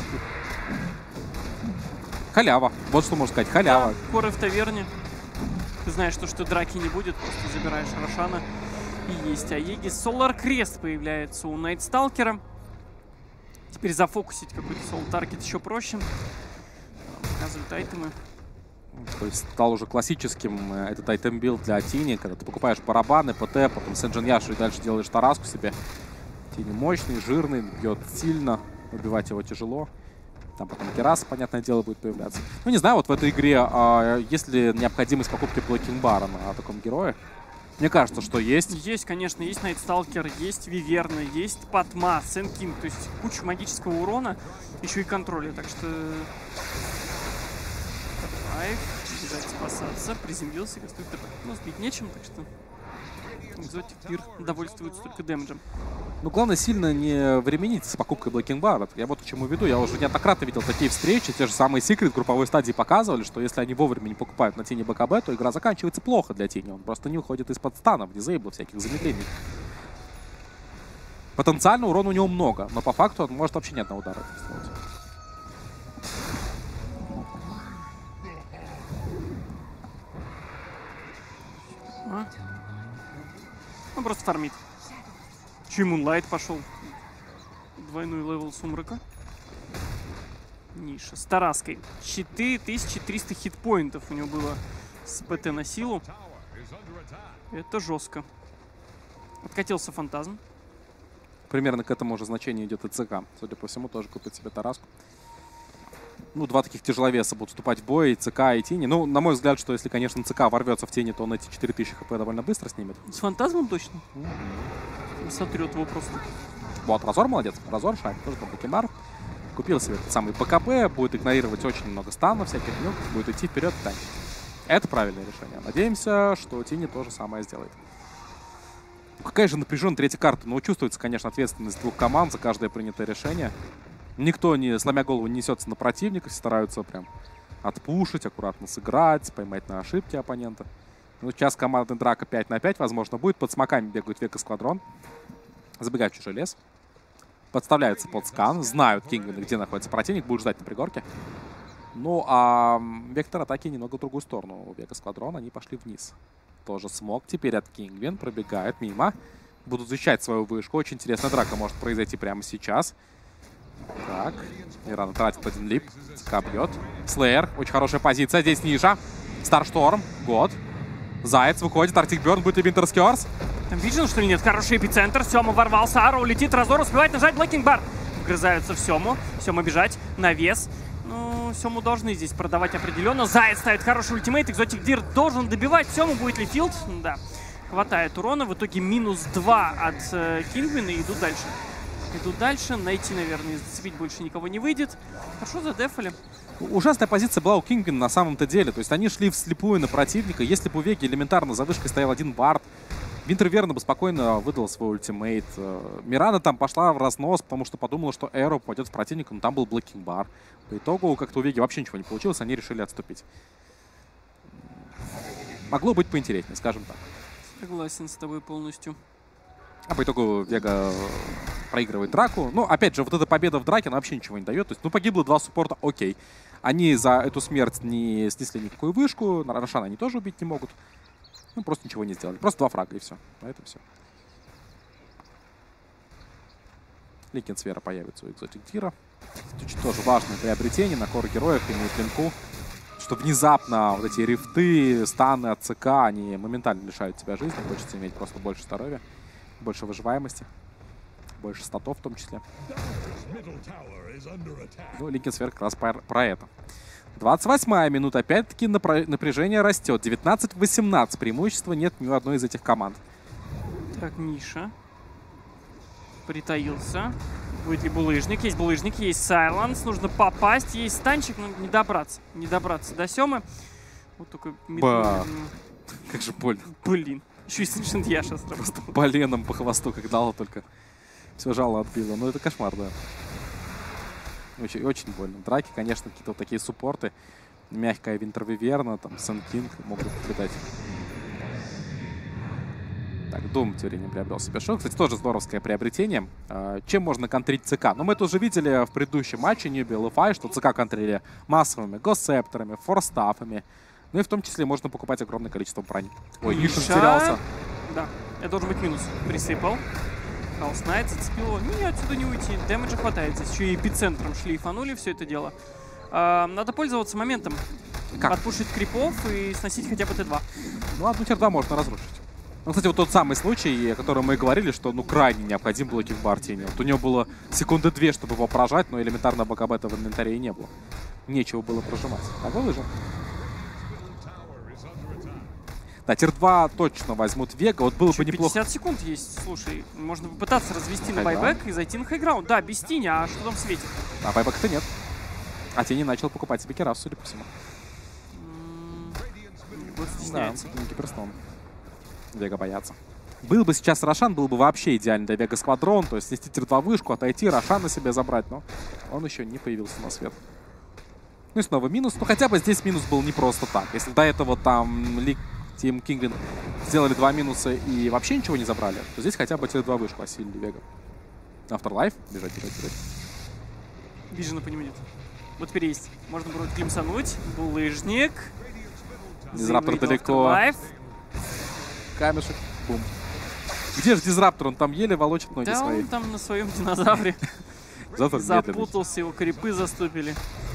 Халява. Вот что можно сказать. Халява. Да, коры в таверне. Ты знаешь, что, что драки не будет, просто забираешь Рошана. И есть Аегис. Солар Крест появляется у Найтсталкера. Теперь зафокусить какой-то Soul Target еще проще. Показывают айтемы. То есть стал уже классическим э, этот айтем-билд для Тини, когда ты покупаешь барабаны, ПТ, потом Сенджин Яшу и дальше делаешь тараску себе. Тини мощный, жирный, бьет сильно, убивать его тяжело. Там потом Керас, понятное дело, будет появляться. Ну, не знаю, вот в этой игре, а, есть ли необходимость покупки блокинг-бара на таком герое? Мне кажется, что есть. Есть, конечно, есть Найтсталкер, есть Виверна, есть Патма, Сенкин, то есть куча магического урона, еще и контроля, так что... Айв, бежать спасаться, приземлился, конструктор, ну, сбить нечем, так что... Экзотик Пир довольствуется только дэмэджем. Ну, главное, сильно не временить с покупкой Blacking Bar. Я вот к чему веду. Я уже неоднократно видел такие встречи. Те же самые Secret в групповой стадии показывали, что если они вовремя не покупают на тени БКБ, то игра заканчивается плохо для тени. Он просто не уходит из-под станов, дизейбла, всяких замедлений. Потенциально урона у него много, но по факту он может вообще ни одного удара сделать. А? Он просто фармит. Че Мунлайт пошел? Двойной левел Сумрака. Ниша. С Тараской. четыре тысячи триста хитпоинтов у него было с ПТ на силу. Это жестко. Откатился Фантазм. Примерно к этому же значению идет и ЦК. Судя по всему, тоже купит себе Тараску. Ну, два таких тяжеловеса будут вступать в бой, и ЦК, и Тени. Ну, на мой взгляд, что если, конечно, ЦК ворвется в Тени, то он эти четыре тысячи хп довольно быстро снимет. С Фантазмом точно? Сотрет его просто. Вот, Разор молодец. Разор, Шайк, тоже там Бакимар. Купил себе этот самый БКБ, будет игнорировать очень много станов всяких, ну, будет идти вперед и танчить. Это правильное решение. Надеемся, что Тини то же самое сделает. Какая же напряженная третья карта. Ну, чувствуется, конечно, ответственность двух команд за каждое принятое решение. Никто, не сломя голову, не несется на противника, стараются прям отпушить, аккуратно сыграть, поймать на ошибки оппонента. Ну, сейчас командная драка пять на пять, возможно, будет. Под смоками бегают Вега Сквадрон. Забегают в чужой лес. Подставляются под скан. Знают Кингвины, где находится противник. Будут ждать на пригорке. Ну, а вектор атаки немного в другую сторону. У Вега Сквадрон они пошли вниз. Тоже смог. Теперь от Кингвин пробегают мимо. Будут защищать свою вышку. Очень интересная драка может произойти прямо сейчас. Так, Мирана тратит один лип. ЦК бьет. Слеер, очень хорошая позиция. Здесь Ниша. Старшторм, год. Заяц выходит, Артик Бёрн, будет ли Винтерс Кёрс? Там видел, что ли нет? Хороший эпицентр. Сёма ворвался, Арроу летит, Разор успевает нажать Blacking Bar. Вгрызаются в Сёму. Сёма бежать, навес. Ну, Сёму должны здесь продавать определенно. Заяц ставит хороший ультимейт. Экзотик Дир должен добивать Сёму. Будет ли филд? Да. Хватает урона. В итоге минус два от э, Кингвина и идут дальше. Идут дальше. Найти, наверное, зацепить больше никого не выйдет. Хорошо задефали. Ужасная позиция была у Кингвина на самом-то деле. То есть они шли вслепую на противника. Если бы у Веги элементарно за вышкой стоял один вард, Винтер верно бы спокойно выдал свой ультимейт. Мирана там пошла в разнос, потому что подумала, что Эро пойдет с противником, но там был Blacking Bar. По итогу как-то у Веги вообще ничего не получилось, они решили отступить. Могло быть поинтереснее, скажем так. Согласен с тобой полностью. А по итогу Вега проигрывает драку. Ну, опять же, вот эта победа в драке, она вообще ничего не дает. То есть, ну, погибло два суппорта, окей. Они за эту смерть не снесли никакую вышку. Рошана они тоже убить не могут. Ну, просто ничего не сделали. Просто два фрага, и все. На этом все. Ликин Сфера появится у Экзотик Дира. Очень тоже важное приобретение на кор героях имеет линку. Что внезапно вот эти рифты, станы от ЦК, они моментально лишают тебя жизни. Хочется иметь просто больше здоровья, больше выживаемости, больше статов в том числе. Ну, Ликин Сфера как раз про, про это. двадцать восьмая минута. Опять-таки напряжение растет. девятнадцать восемнадцать. Преимущества нет ни у одной из этих команд. Так, Миша. Притаился. Будет ли булыжник? Есть булыжник, есть сайленс. Нужно попасть. Есть станчик, но не добраться. Не добраться до Сёмы. Вот только... Ба. Как же больно. Блин. Еще и Синшент Яша сработал. Просто поленом по хвосту, как дало, только все жало отбило. Ну, это кошмар, да. Очень, очень больно. В драке, конечно, какие-то вот такие суппорты. Мягкая Винтер Виверна, там, Сэн Кинг могут летать. Так, Дум тем временем приобрел себе шок. Кстати, тоже здоровское приобретение. Чем можно контрить ЦК? Ну, мы это уже видели в предыдущем матче Ньюби эл эф ай, что ЦК контрили массовыми госсепторами, форстафами. Ну и в том числе можно покупать огромное количество брони. Ой, Нишин терялся. Да, это должен быть минус. Присыпал. Хаус Найт зацепил его. Не, отсюда не уйти. Дэмэджа хватает. Здесь еще и эпицентром шлейфанули все это дело. А, надо пользоваться моментом. Как? Отпушить крипов и сносить хотя бы Т два. Ну, одну тир два можно разрушить. Ну, кстати, вот тот самый случай, о котором мы и говорили, что, ну, крайне необходим блокинг бар Тени. Вот у него было секунды две, чтобы его прожать, но элементарно БКБ-то в инвентаре и не было. Нечего было прожимать. А выложил. Да, тир два точно возьмут Вега. Вот было Еще бы неплохо. пятьдесят секунд есть, слушай. Можно попытаться развести на Хайграунд. байбек и зайти на хайграунд. Да, без тени, а что там светит? А байбека-то нет. А Тени начал покупать себе Керас, судя по всему. М, Вот Да, стесняется. не Гиперстон. Вега боятся. Был бы сейчас Рошан, был бы вообще идеально для Вега Сквадрон. То есть снести тир два вышку, отойти, Рошан на себе забрать. Но он еще не появился на свет. Ну и снова минус. Ну хотя бы здесь минус был не просто так. Если до этого там Лиг Тим Кингвин сделали два минуса и вообще ничего не забрали, то здесь хотя бы тир два вышку осилили Вега. Afterlife. Бежать, бежать, бежать. Вижена по нему нет. Вот теперь есть. Можно будет климсануть. Булыжник. Дизраптор Заявить далеко. Afterlife. Камешек. Бум. Где же Дизраптор? Он там еле волочит ноги Да, свои. он там на своем динозавре Завтра медленный. запутался, его крипы заступили.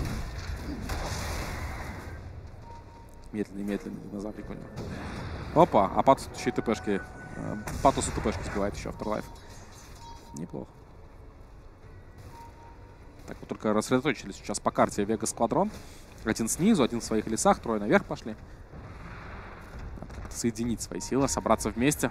Медленный, медленный динозаврик у него. Опа, а Патус еще и ТПшки. э, Патусу ТПшки сбивает еще Afterlife. Неплохо. Так, вот только рассредоточились сейчас по карте Вега Сквадрон. Один снизу, один в своих лесах, трое наверх пошли. Надо как-то соединить свои силы, собраться вместе.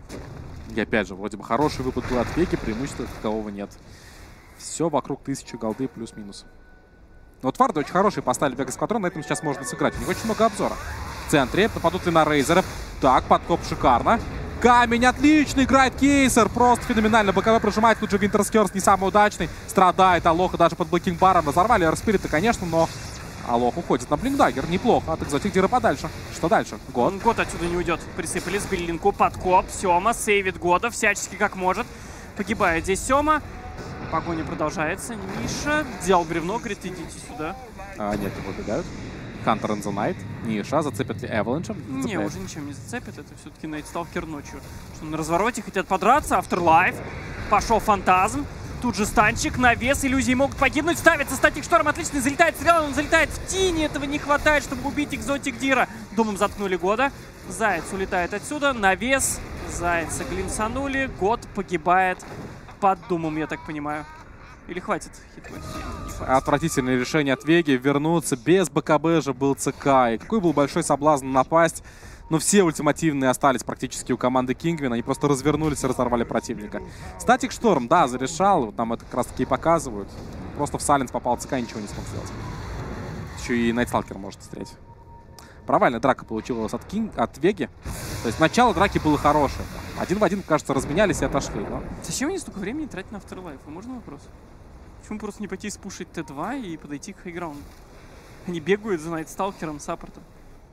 И опять же, вроде бы хороший выпад был от Веги, преимущества такового нет. Все вокруг тысячи голды плюс-минус. Но вот варды очень хорошие поставили Вега Сквадрон, на этом сейчас можно сыграть. У них очень много обзора. В центре нападут ли на Рейзеров. Так, подкоп шикарно. Камень отлично играет Кейсер. Просто феноменально. БКВ прожимает. Тут же Винтерскерс не самый удачный. Страдает Алоха даже под блокинг-баром. Разорвали Эрспирита, конечно, но Алох уходит на Блинкдаггер. Неплохо. От экзотик Дира подальше. Что дальше? Год. Год отсюда не уйдет. Присыпали, сбили линку, подкоп. Сема сейвит Года всячески как может. Погибает здесь Сема. Погоня продолжается. Миша взял бревно, говорит, идите сюда. А, нет, его убегают. Хантер and the Night. Ниша. Зацепят ли Эваланчем? Не, уже ничем не зацепит. Это все-таки Найтсталкер ночью. Что на развороте хотят подраться. Afterlife. Пошел Фантазм. Тут же станчик. Навес. Иллюзии могут погибнуть. Ставится Статик Шторм. Отличный. Залетает стрел. Он залетает в тени. Этого не хватает, чтобы убить экзотик Дира. Домом заткнули Года. Заяц улетает отсюда. Навес. Зайца глинсанули. Год погибает под Думом, я так понимаю. Или хватит хитпоинт? Не хватит. Отвратительное решение от Веги вернуться. Без БКБ же был ЦК. И какой был большой соблазн напасть. Но все ультимативные остались практически у команды Кингвин. Они просто развернулись и разорвали противника. Статик Шторм, да, зарешал. Вот нам это как раз таки и показывают. Просто в Сайленс попал ЦК и ничего не смог сделать. Еще и Найтсталкер может стрелять. Провальная драка получилась от, Кинг... от Веги. То есть начало драки было хорошее. Один в один, кажется, разменялись и отошли. Но... Зачем они столько времени тратят на Afterlife? Можно вопрос? Почему просто не пойти спушить Т два и подойти к хайграунду? Они бегают за Найтсталкером, саппортом.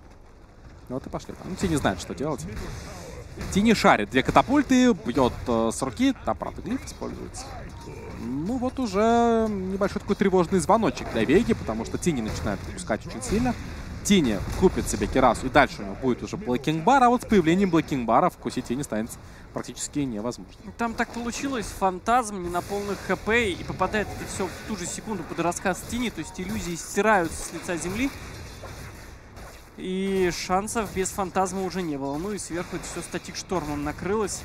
Ну вот и пошли. Ну, Тини знает, что делать. Тини шарит. Две катапульты, бьет э, с руки. Там, правда, глиф используется. Ну вот уже небольшой такой тревожный звоночек для Веги, потому что Тини начинает выпускать очень сильно. Тини купит себе Керасу, и дальше у него будет уже блокинг-бар, а вот с появлением блокинг-бара вкусить Тини станет практически невозможно. Там так получилось, Фантазм не на полных хп и попадает это все в ту же секунду под рассказ Тини, то есть иллюзии стираются с лица земли. И шансов без Фантазма уже не было. Ну и сверху это все Статик Штормом накрылось.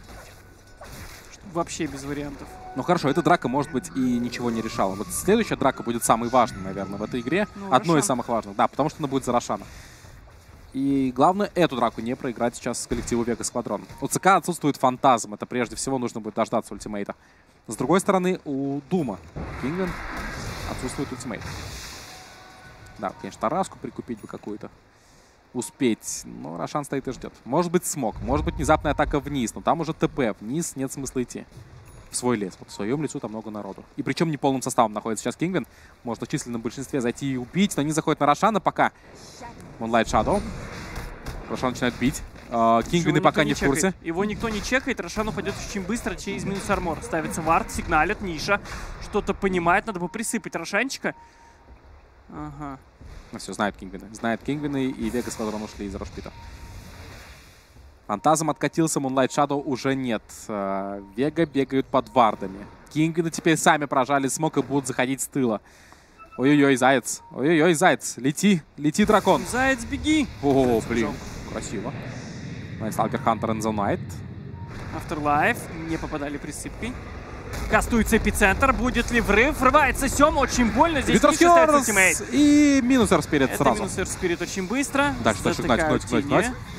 Вообще без вариантов. Ну хорошо, эта драка, может быть, и ничего не решала. Вот следующая драка будет самой важной, наверное, в этой игре. Ну, Одной Рошан. из самых важных. Да, потому что она будет за Рошана. И главное, эту драку не проиграть сейчас с коллективу Вега Сквадрон. У ЦК отсутствует Фантазм. Это прежде всего нужно будет дождаться ультимейта. С другой стороны, у Дума Кингвин отсутствует ультимейт. Да, конечно, Тараску прикупить бы какую-то. Успеть. Но Рошан стоит и ждет. Может быть, смог. Может быть, внезапная атака вниз. Но там уже ТП. Вниз нет смысла идти. В свой лес. Вот в своем лесу там много народу. И причем не полным составом находится сейчас Кингвин. Может в численном большинстве зайти и убить. Но они заходят на Рошана пока. Moonlight Shadow. Рошан начинает бить. Uh, Кингвины пока не в чекает. курсе. Его никто не чекает. Рошан упадет очень быстро через минус армор. Ставится вард, сигналит, Ниша. Что-то понимает. Надо бы присыпать Рошанчика. Ага. Ну все, знают Кингвины. Знают Кингвины, и Вега Сквадрон ушли из Рошпита. Фантазм откатился, Moonlight Shadow уже нет. Uh, Вега бегают под вардами. Кингвины теперь сами прожали смог и будут заходить с тыла. Ой-ой-ой, заяц. Ой-ой-ой, заяц. Лети, лети, дракон. Заяц, беги. О, блин, красиво. Найтсталкер Хантер and the Night. Afterlife. Не попадали присыпкой. Кастуется эпицентр. Будет ли врыв? Врывается Сёма. Очень больно. Здесь Ниша ставит ультимейт. И минус Эрспирит Это сразу. минус Эрспирит очень быстро. Дальше, дальше, гнать, Затыкают гнать, гнать, Тини. гнать.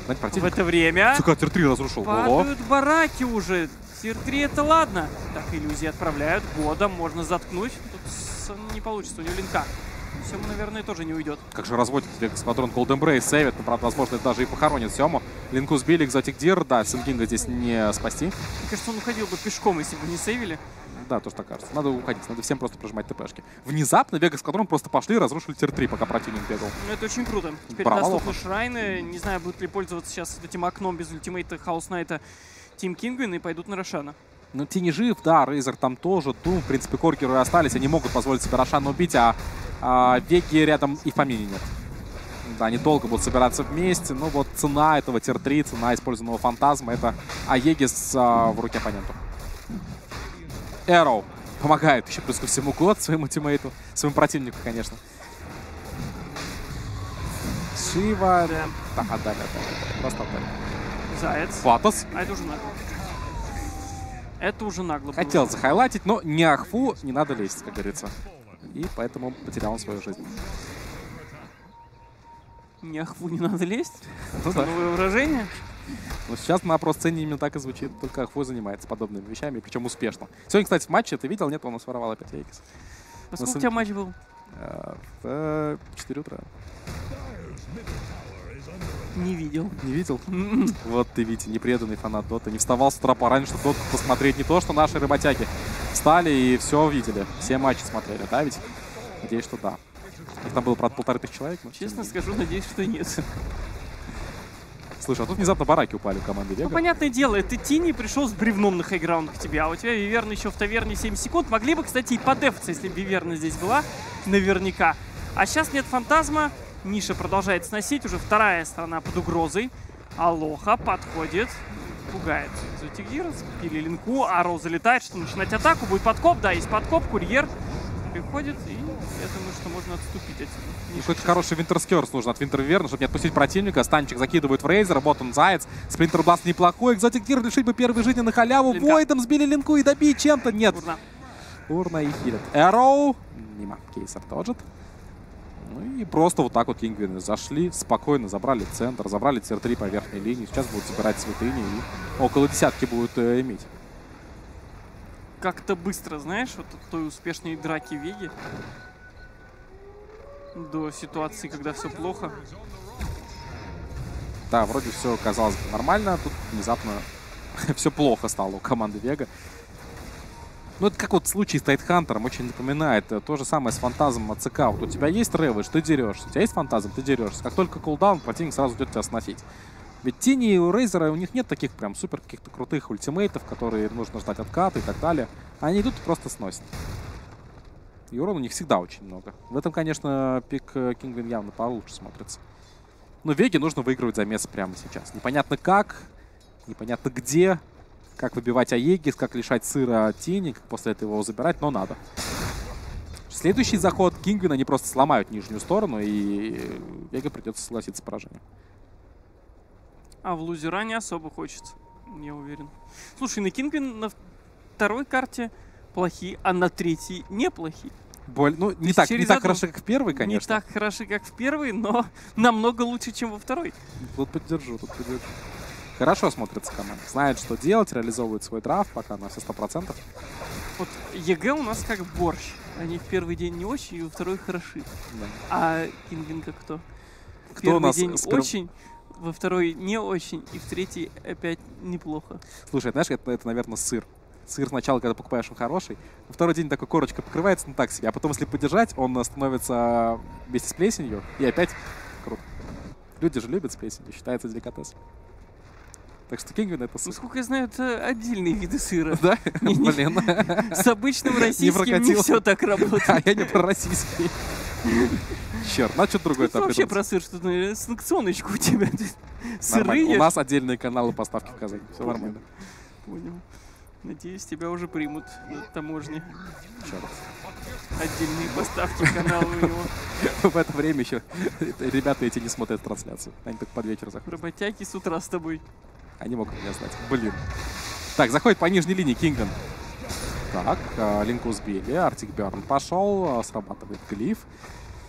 Знаете, В противник. это время Сука, тир три разрушил. Ого. падают бараки уже. Тир три это ладно. Так, иллюзии отправляют. Года можно заткнуть. Тут с- не получится, у него линка. Сему, наверное, тоже не уйдет. Как же разводит Вега Сквадрон Golden Embrace, сейвит, но, правда, возможно, это даже и похоронит Сему. Линку сбили, Экзотик Дир, да, Синкинга здесь не спасти. Мне кажется, он уходил бы пешком, если бы не сейвили. Да, тоже так кажется. Надо уходить, надо всем просто прожимать ТПшки. Внезапно Вега Сквадрон просто пошли и разрушили тир три, пока противник бегал. Ну, это очень круто. Теперь Браво, доступны Лоха. шрайны. Не знаю, будут ли пользоваться сейчас вот этим окном без ультимейта Хаус Найта Тим Кингвин и пойдут на Рошана. Ну, Тини жив, да, Рейзер там тоже, Дум, в принципе, Коргеры остались, они могут позволить себе Рошана убить, а, а Веги рядом и в помине нет. Да, они долго будут собираться вместе, но вот цена этого тир три, цена использованного фантазма, это Аегис а, в руке оппоненту. Эроу помогает еще плюс ко всему год своему тиммейту, своему противнику, конечно. Шива, Да. так, отдали, отдали, просто отдали. Заяц. Фатос. А это уже нагло. Это уже нагло было. Хотел захайлайтить, но не ахфу, не надо лезть, как говорится. И поэтому потерял он свою жизнь. Не ахву, не надо лезть. Ну да. Новое выражение. Но сейчас на про-сцене именно так и звучит. Только ахфу занимается подобными вещами, причем успешно. Сегодня, кстати, в матче, ты видел? Нет, он нас воровал опять Вегас. Во сколько сын- у тебя матч был? Э, В четыре утра. Не видел. Не видел? М-м. Вот ты, Витя, непреданный фанат Доты. Не вставал с утра пораньше, чтобы Доту посмотреть. Не то, что наши работяги встали и все видели. Все матчи смотрели, да, ведь? Надеюсь, что да. Их там было, правда, полторы тысячи человек. Но тем Честно не скажу, надеюсь, что нет. менее. Слушай, а тут внезапно бараки упали у команды Ну, Вега. понятное дело, это Тини пришел с бревном на хайграундах к тебе, а у тебя Виверна еще в таверне семь секунд. Могли бы, кстати, и подефаться, если бы Виверна здесь была, наверняка. А сейчас нет фантазма, Ниша продолжает сносить, уже вторая сторона под угрозой. Алоха подходит, пугает Зотигир, спили линку, Аро залетает, что начинать атаку, будет подкоп, да, есть подкоп, курьер приходит, и я думаю, что можно отступить отсюда. Ну, Ниша какой-то сейчас- хороший Винтерскерс нужен от Винтерверна, чтобы не отпустить противника. Станчик закидывает в Рейзер, вот он Заяц. Сплинтер Бласт неплохой. Экзотик Дир решить бы первой жизни на халяву. Линка. Войдом сбили линку и добить чем-то. Нет. Урна. Урна и хилит. Эроу. Мимо. Кейсер доджит. Ну и просто вот так вот Кингвины зашли, спокойно забрали центр, забрали тир три по верхней линии. Сейчас будут забирать святыни и около десятки будут э, иметь. Как-то быстро, знаешь, вот от той успешной драки Веги до ситуации, когда все плохо. Да, вроде все казалось бы нормально, а тут внезапно все плохо стало у команды Вега. Ну, это как вот случай с Тайтхантером, очень напоминает. э, То же самое с фантазмом от ЦК. Вот у тебя есть Рэвидж, ты дерешься. У тебя есть фантазм, ты дерешься. Как только кулдаун, противник сразу идет тебя сносить. Ведь Тини и у Рейзера, у них нет таких прям супер каких-то крутых ультимейтов, которые нужно ждать отката и так далее. Они идут и просто сносят. И урона у них всегда очень много. В этом, конечно, пик э, Кингвин явно получше смотрится. Но Веге нужно выигрывать замес прямо сейчас. Непонятно как, непонятно где, как выбивать Аегис, как лишать сыра Тини, как после этого его забирать, но надо. Следующий заход Кингвина, они просто сломают нижнюю сторону, и Вега придется согласиться с поражением. А в лузера не особо хочется, я уверен. Слушай, на Кингвин на второй карте плохие, а на третьей неплохие. Боль, ну, не есть так, не через так одну- хорошо, как в первой, Не конечно. так хороши, как в первой, но намного лучше, чем во второй. Тут поддержу, тут поддержу. Хорошо смотрится команда. Знает, что делать, реализовывает свой драфт пока на все сто процентов. Вот ЕГЭ у нас как борщ. Они в первый день не очень, и во второй хороши. Да. А Кингвин как кто? В Кто у первый нас день сперв- очень, во второй не очень, и в третий опять неплохо. Слушай, знаешь, это, это, наверное, сыр. Сыр сначала, когда покупаешь, он хороший. На второй день такой корочка покрывается, ну так себе. А потом, если подержать, он становится вместе с плесенью. И опять круто. Люди же любят с плесенью, считается деликатес. Так что Кингвин это сыр. Насколько я знаю, это отдельные виды сыра. Да? Не-не. Блин. С обычным российским не прокатило. все так А работает. я не про российский. Черт, надо что-то другое Это там вообще придумать. про сыр, что-то наверное, санкционочку у тебя. Ты Сыры Нормально. У ешь? нас отдельные каналы поставки в Казань. Все нормально. Понял. Надеюсь, тебя уже примут на таможне. Черт. Отдельные поставки канала у него. В это время еще ребята эти не смотрят трансляцию. Они так под вечер заходят. Работяги с утра с тобой. Они могут меня знать. Блин. Так, заходит по нижней линии Кингвин. Так, а, линку сбили. Артик Берн пошел. а, Срабатывает глиф.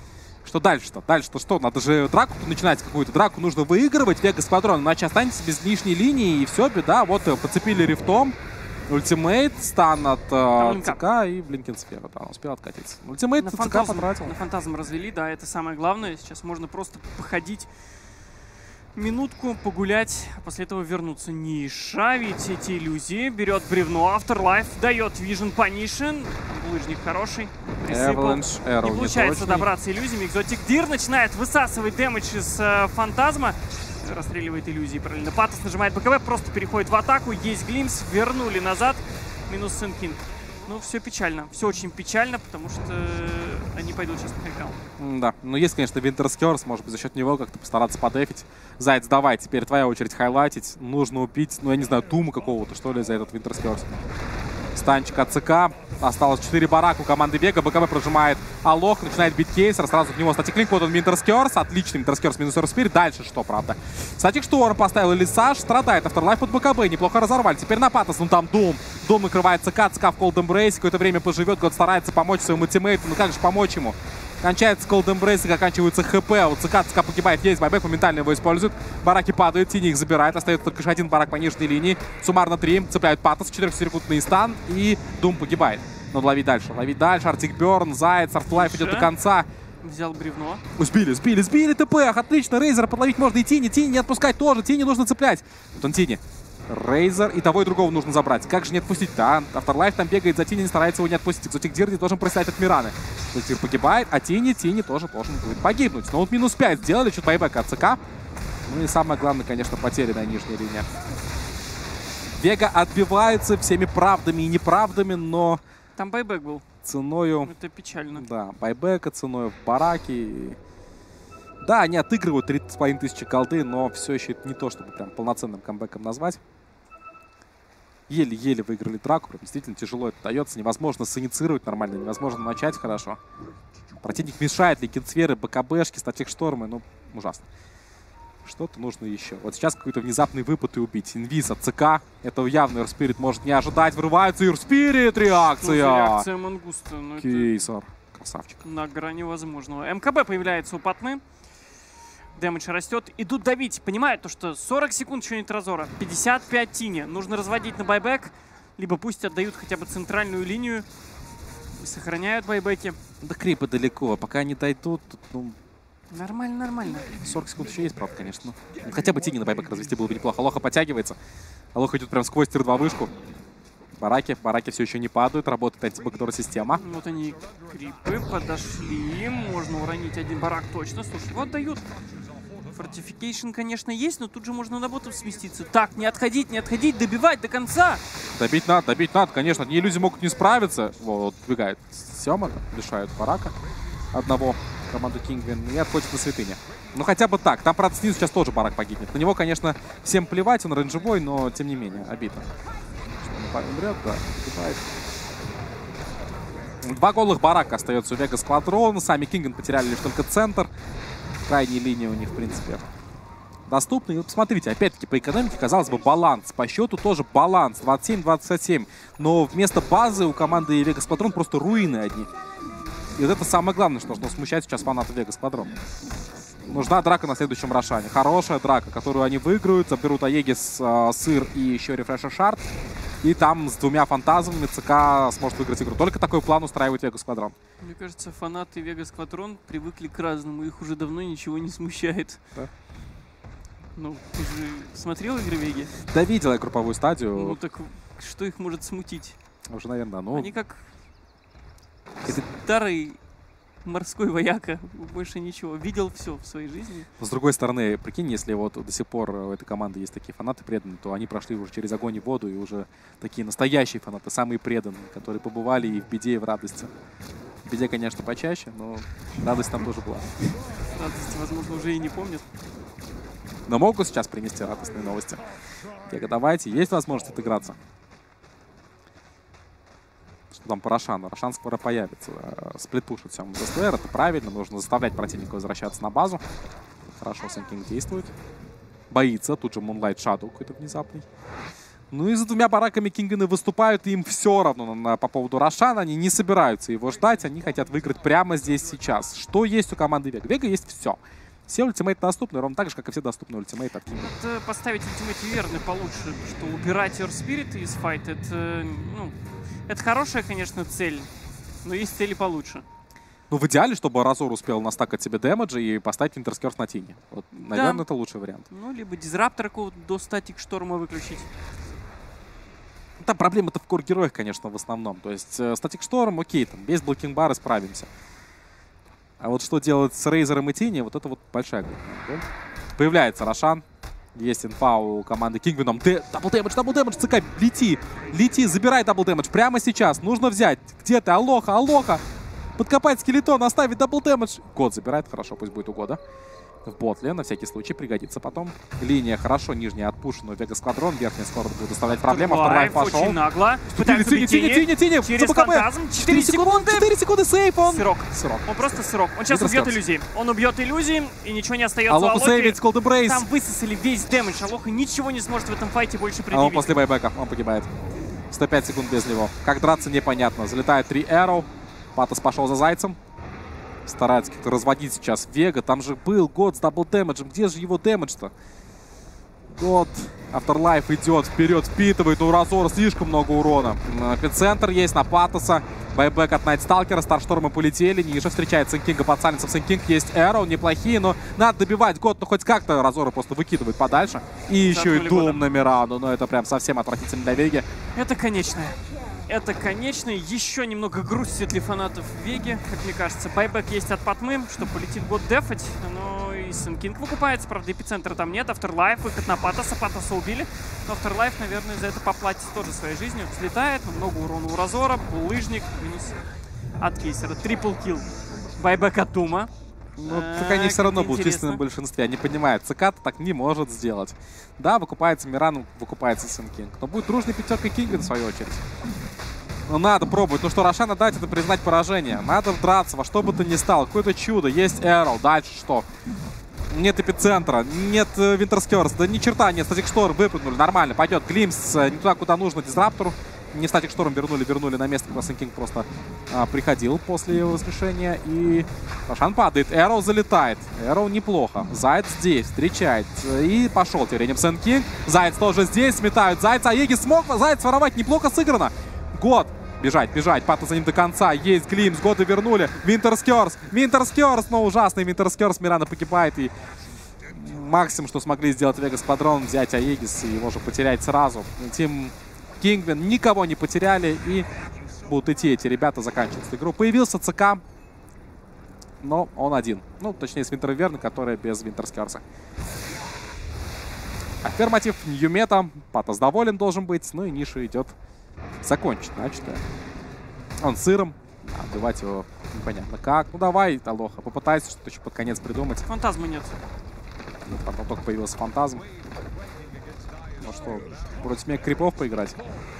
Что дальше-то? Дальше-то что? Надо же драку начинать какую-то. Драку нужно выигрывать. Вега Сквадрон, иначе останется без лишней линии, и все, беда. Вот подцепили рифтом. Ультимейт, стан от э, ЦК и Блинкенсфера. Да, он успел откатиться. Ультимейт на ЦК фантазм, потратил. На фантазм развели, да, это самое главное. Сейчас можно просто походить минутку, погулять, а после этого вернуться. Ниша, ведь эти иллюзии. Берет бревно, Afterlife, дает Vision Punishing. Булыжник хороший. Присыпал. Не получается добраться иллюзиями. Экзотик Дир начинает высасывать дэмэдж из э, фантазма. Расстреливает иллюзии параллельно. Патос нажимает БКБ, просто переходит в атаку. Есть глимс, вернули назад. Минус Сэн Кинг. Ну, все печально. Все очень печально, потому что они пойдут сейчас на хайграунд. Да, ну есть, конечно, Винтерскерс, может быть, за счет него как-то постараться подефить. Заяц, давай, теперь твоя очередь хайлайтить. Нужно убить, ну, я не знаю, Тума какого-то, что ли, за этот Винтерскерс. Станчик от ЦК. Осталось четыре барака у команды Вега. БКБ прожимает Алох, начинает бить кейсер. Сразу от него статиклинк. Вот он, Винтерскерс. Отличный Винтерскерс минус Эрспирит. Дальше что, правда? Статик Шторм поставил Элисаж. Страдает. Afterlife под БКБ. Неплохо разорвали. Теперь на Патос. Ну там Дум. Дум накрывает ЦК. ЦК в Cold Embrace. Какое-то время поживет. Год старается помочь своему тиммейту. Ну как же помочь ему? Кончается Cold Embrace, и оканчивается ХП. У ЦК, ЦК погибает, есть байбек, моментально его используют. Бараки падают, Тини их забирает. Остается только лишь один барак по нижней линии. Суммарно три. Цепляют Патос, четырехсекундный стан. И Дум погибает. Надо ловить дальше, ловить дальше. Артик Бёрн, Заяц, Afterlife идет до конца. Взял бревно. Сбили, сбили, сбили ТП. Отлично, Рейзера подловить можно и Тини. Тини не отпускать тоже. Тини нужно цеплять. Вот он Тини. Рейзер, и того и другого нужно забрать. Как же не отпустить-то, а? Afterlife там бегает за Тини, не старается его не отпустить. Экзотик Дир должен прослать от Мираны. Экзотик погибает, а Тини, Тини тоже должен будет погибнуть. Но вот минус пять сделали, чуть байбек от ЦК. Ну и самое главное, конечно, потери на нижней линии. Вега отбивается всеми правдами и неправдами, но... Там байбек был. Ценою... Это печально. Да, байбека, ценою в бараке. Да, они отыгрывают тридцать с половиной тысячи голды, но все еще это не то, чтобы прям полноценным камбэком назвать. Еле-еле выиграли драку, прям действительно тяжело это дается. Невозможно синициировать нормально, невозможно начать хорошо. Противник мешает, ликенсферы, БКБшки, статик штормы, ну, ужасно. Что-то нужно еще. Вот сейчас какой-то внезапный выпад и убить. Инвиз от ЦК. Этого явно Юрспирит может не ожидать. Врывается Юрспирит, реакция! Реакция Мангуста. Ну, Кейсер. Красавчик. На грани возможного. МКБ появляется у Патны. Дэмэдж растет. Идут давить. Понимают, то, что сорок секунд еще нет разора. пятьдесят пять Тини. Нужно разводить на байбек. Либо пусть отдают хотя бы центральную линию. И сохраняют байбеки. Да крипы далеко. Пока они дойдут, тут, ну... Нормально, нормально. сорок секунд еще есть, правда, конечно. Ну, хотя бы Тини на байбек развести было бы неплохо. Алоха подтягивается. Алоха идет прям сквозь тир два вышку. Бараки. Бараки все еще не падают. Работает антибэкдор система. Вот они, крипы, подошли. Можно уронить один барак точно. Слушай, вот дают. Фортификейшн, конечно, есть, но тут же можно на ботов сместиться. Так, не отходить, не отходить, добивать до конца. Добить надо, добить надо, конечно. Одни иллюзии могут не справиться. Вот, убегает Сёма, лишают барака одного. Команду Кингвин и отходит на святыне. Ну хотя бы так. Там, правда, снизу сейчас тоже барак погибнет. На него, конечно, всем плевать, он рейнджевой, но тем не менее, обидно. Что он умрет, да, погибает. Два голых барака остается у Вега Сквадрон. Сами Кингвин потеряли лишь только центр. Крайние линии у них, в принципе, доступны. И вот посмотрите, опять-таки, по экономике, казалось бы, баланс. По счету тоже баланс. двадцать семь двадцать семь. Но вместо базы у команды Вега Сквадрон просто руины одни. И вот это самое главное, что должно смущать сейчас фанатов Вега Сквадрон. Нужна драка на следующем Рошане. Хорошая драка, которую они выиграют. Заберут Аегис, э, Сыр и еще Рефрешер Шард. И там с двумя фантазмами ЦК сможет выиграть игру. Только такой план устраивает Вега Сквадрон. Мне кажется, фанаты Вега Сквадрон привыкли к разному. Их уже давно ничего не смущает. Да? Ну, ты же смотрел игры Веги? Да, видел я групповую стадию. Ну так что их может смутить? Уже, наверное, ну... Они как... Это... Старый морской вояка, больше ничего. Видел все в своей жизни. С другой стороны, прикинь, если вот до сих пор у этой команды есть такие фанаты преданные, то они прошли уже через огонь и воду, и уже такие настоящие фанаты, самые преданные, которые побывали и в беде, и в радости. В беде, конечно, почаще, но радость там тоже была. Радости, возможно, уже и не помнят. Но могут сейчас принести радостные новости. Тега, давайте, есть возможность отыграться. Там по Рошану. Рошан скоро появится. Сплитпушит всем ЗСТР. Это правильно. Нужно заставлять противника возвращаться на базу. Хорошо Сэн Кинг действует. Боится. Тут же Moonlight Shadow какой-то внезапный. Ну и за двумя бараками Кингвины выступают, и им все равно на, по поводу Рошана. Они не собираются его ждать, они хотят выиграть прямо здесь сейчас. Что есть у команды Вега? Вега есть все. Все ультимейты доступны, ровно так же, как и все доступны ультимейты от Кингвина. Это поставить ультимейт верно получше, что убирать Your Spirit из файта, это, ну, это хорошая, конечно, цель, но есть цели получше. Ну, в идеале, чтобы Разор успел настакать себе дэмэджа и поставить Интерскерс на Тине. Вот, наверное, да. Это лучший вариант. Ну, либо дизраптора до статик шторма выключить. Там проблема-то в кор-героях, конечно, в основном. То есть статик шторм, окей, там без блокинг-бара справимся. А вот что делать с Рейзером и Тини, вот это вот большая группа. Появляется Рошан. Есть инфа у команды Кингвином. Дабл дэмэдж, дабл дэмэдж, ЦК, лети, лети, забирай дабл дэмэдж прямо сейчас. Нужно взять. Где ты? Алоха, Алоха. Подкопать скелетон, оставить дабл дэмэдж. Год забирает, хорошо, пусть будет у Года. В ботле, на всякий случай, пригодится потом. Линия хорошо, нижняя отпушена. Вега Сквадрон, верхняя скоро будет доставлять проблемы. Авторлайф пошел. Очень нагло. Тини, Тини, Тини, Тини, Тини. Через фантазм. четыре секунды. четыре секунды сейф. Он. Сырок. Сырок. Он просто сырок. Он сейчас убьет иллюзии. Он убьет иллюзии, и ничего не остается. Алоху сейвить, Cold Embrace. Там высосали весь дэмэдж. Алоха ничего не сможет в этом файте больше предъявить. А он после байбека, он погибает. сто пять секунд без него. Как драться, непонятно. Залетает три Arrow. Патос пошел за зайцем. Старается как-то разводить сейчас Вега. Там же был Год с дабл дэмэджем. Где же его дэмэдж-то? Год. Afterlife идет вперед, впитывает. У Разора слишком много урона. Эпицентр есть на Патоса. Байбек от Найтсталкера. Старштормы полетели. Ниже встречает Сенкинга под Сайленсом. Сенкинг есть Arrow. Неплохие, но надо добивать. Год, ну хоть как-то Разора просто выкидывает подальше. И еще и Дум на Мирану. Но это прям совсем отвратительно для Веги. Это конечное. Это, конечно, еще немного грустит для фанатов Веги, как мне кажется. Байбек есть от Патмы, что полетит год дефать, но и Сенкинг выкупается, правда, эпицентра там нет. Afterlife, выход на Патоса, Патоса убили. Но Afterlife, наверное, за это поплатится тоже своей жизнью. Взлетает, много урона у Разора, булыжник, вынес от Кейсера. Трипл килл. Байбек от Дума. Ну, так они все равно будут в численном большинстве. Они понимают, ЦК так не может сделать. Да, выкупается Миран, выкупается Сенкинг. Но будет дружной пятеркой Кингвин, в свою очередь. Ну, надо пробовать. Ну что, Рошана дать, это признать поражение. Надо драться во что бы то ни стало. Какое-то чудо. Есть Arrow. Дальше что? Нет эпицентра. Нет Винтерскерс. Да ни черта нет. Статик Шторм выпрыгнули. Нормально. Пойдет Глимс не туда, куда нужно. Дизраптору. Не Статик Шторм вернули, вернули на место, когда Сенкинг просто а, приходил после его воскрешения. И Рошан падает. Arrow залетает. Arrow неплохо. Заяц здесь. Встречает. И пошел тем временем Сенкинг. Заяц тоже здесь. Сметают Зайца. Аеги смог Заяц воровать. Неплохо сыграно. Год. Бежать, бежать. Пата за ним до конца. Есть Глимс. Годы вернули. Винтерскерс. Винтерскерс. Но ужасный Винтерскерс. Мирана погибает. И максимум, что смогли сделать Вега Сквадрон, взять Аегис и его же потерять сразу. Тим Кингвин никого не потеряли. И будут идти эти ребята заканчивать эту игру. Появился ЦК. Но он один. Ну, точнее, с Винтерверна, которая без Винтерскерса. Аффирматив. Ньюмета. Патос доволен должен быть. Ну и ниша идет закончить начатое. Он сыром. А, отбивать его непонятно как. Ну давай, Алоха, попытайся что-то еще под конец придумать. Фантазма нет. Ну, потом только появился фантазм. Ну что, против меня крипов поиграть?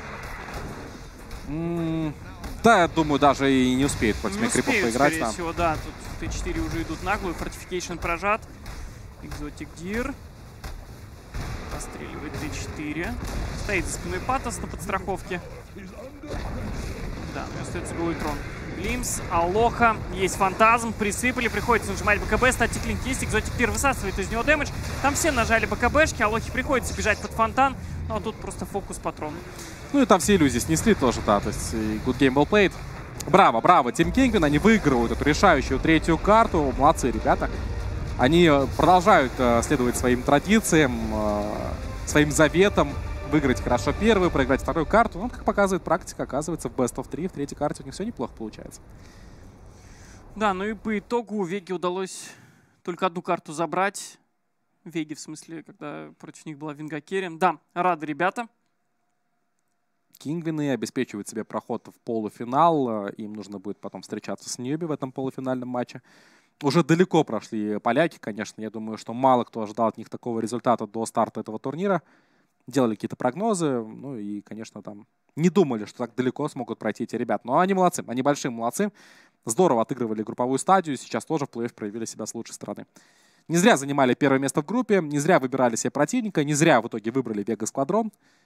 М-м- да, я думаю, даже и не успеет против меня крипов поиграть. Скорее всего, да. Тут Т четыре уже идут наглую. Фортификейшн прожат. Экзотик Дир. Постреливает Т четыре. Стоит за спиной Патос на подстраховке. Да, ну и остается голый трон. Глимс, Алоха, есть фантазм, присыпали, приходится нажимать БКБ, статик линк есть, экзотик Дир высасывает из него дэмэдж. Там все нажали БКБшки, Алохе приходится бежать под фонтан, ну а тут просто фокус патрон. Ну и там все иллюзии снесли тоже, да, то есть good game well played. Браво, браво, Тим Кингвин, они выигрывают эту решающую третью карту, молодцы ребята. Они продолжают э, следовать своим традициям, э, своим заветам, выиграть хорошо первую, проиграть вторую карту. Ну, как показывает практика, оказывается, в Best of три, в третьей карте у них все неплохо получается. Да, ну и по итогу Веге удалось только одну карту забрать. Веги, в смысле, когда против них была Вингакерин. Да, рады ребята. Кингвины обеспечивают себе проход в полуфинал. Им нужно будет потом встречаться с Ньюби в этом полуфинальном матче. Уже далеко прошли поляки, конечно. Я думаю, что мало кто ожидал от них такого результата до старта этого турнира. Делали какие-то прогнозы, ну и, конечно, там не думали, что так далеко смогут пройти эти ребята. Но они молодцы, они большие молодцы. Здорово отыгрывали групповую стадию, сейчас тоже в плей-офф проявили себя с лучшей стороны. Не зря занимали первое место в группе, не зря выбирали себе противника, не зря в итоге выбрали Вега Сквадрон.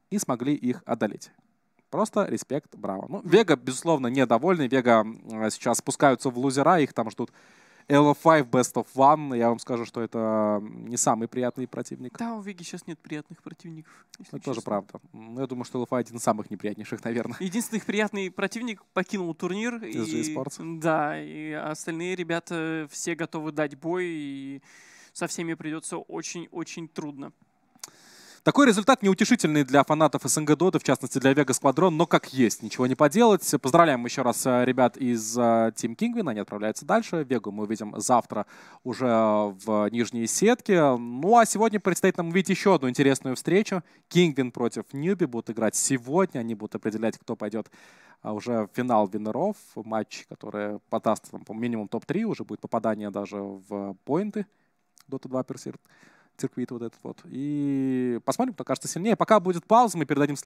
и смогли их одолеть. Просто респект, браво. Ну, Вега, безусловно, недовольны. Вега сейчас спускаются в лузера, их там ждут эл эф пять Best of One. Я вам скажу, что это не самый приятный противник. Да, у Веги сейчас нет приятных противников. Это тоже правда. Я думаю, что эл эф пять один из самых неприятнейших, наверное. Единственный их приятный противник покинул турнир. эс джи и, Sports. Да, и остальные ребята все готовы дать бой, и со всеми придется очень-очень трудно. Такой результат неутешительный для фанатов эс эн гэ Доты, в частности для Vega Squadron, но как есть, ничего не поделать. Поздравляем еще раз ребят из Team Kingwin, они отправляются дальше. Вегу мы увидим завтра уже в нижней сетке. Ну а сегодня предстоит нам увидеть еще одну интересную встречу. Kingwin против Newbie будут играть сегодня, они будут определять, кто пойдет уже в финал виннеров. Матч, который подаст нам, по минимум топ три, уже будет попадание даже в поинты. Dota два персирт. Цирквит вот этот вот. И посмотрим, кто окажется сильнее. Пока будет пауза, мы передадим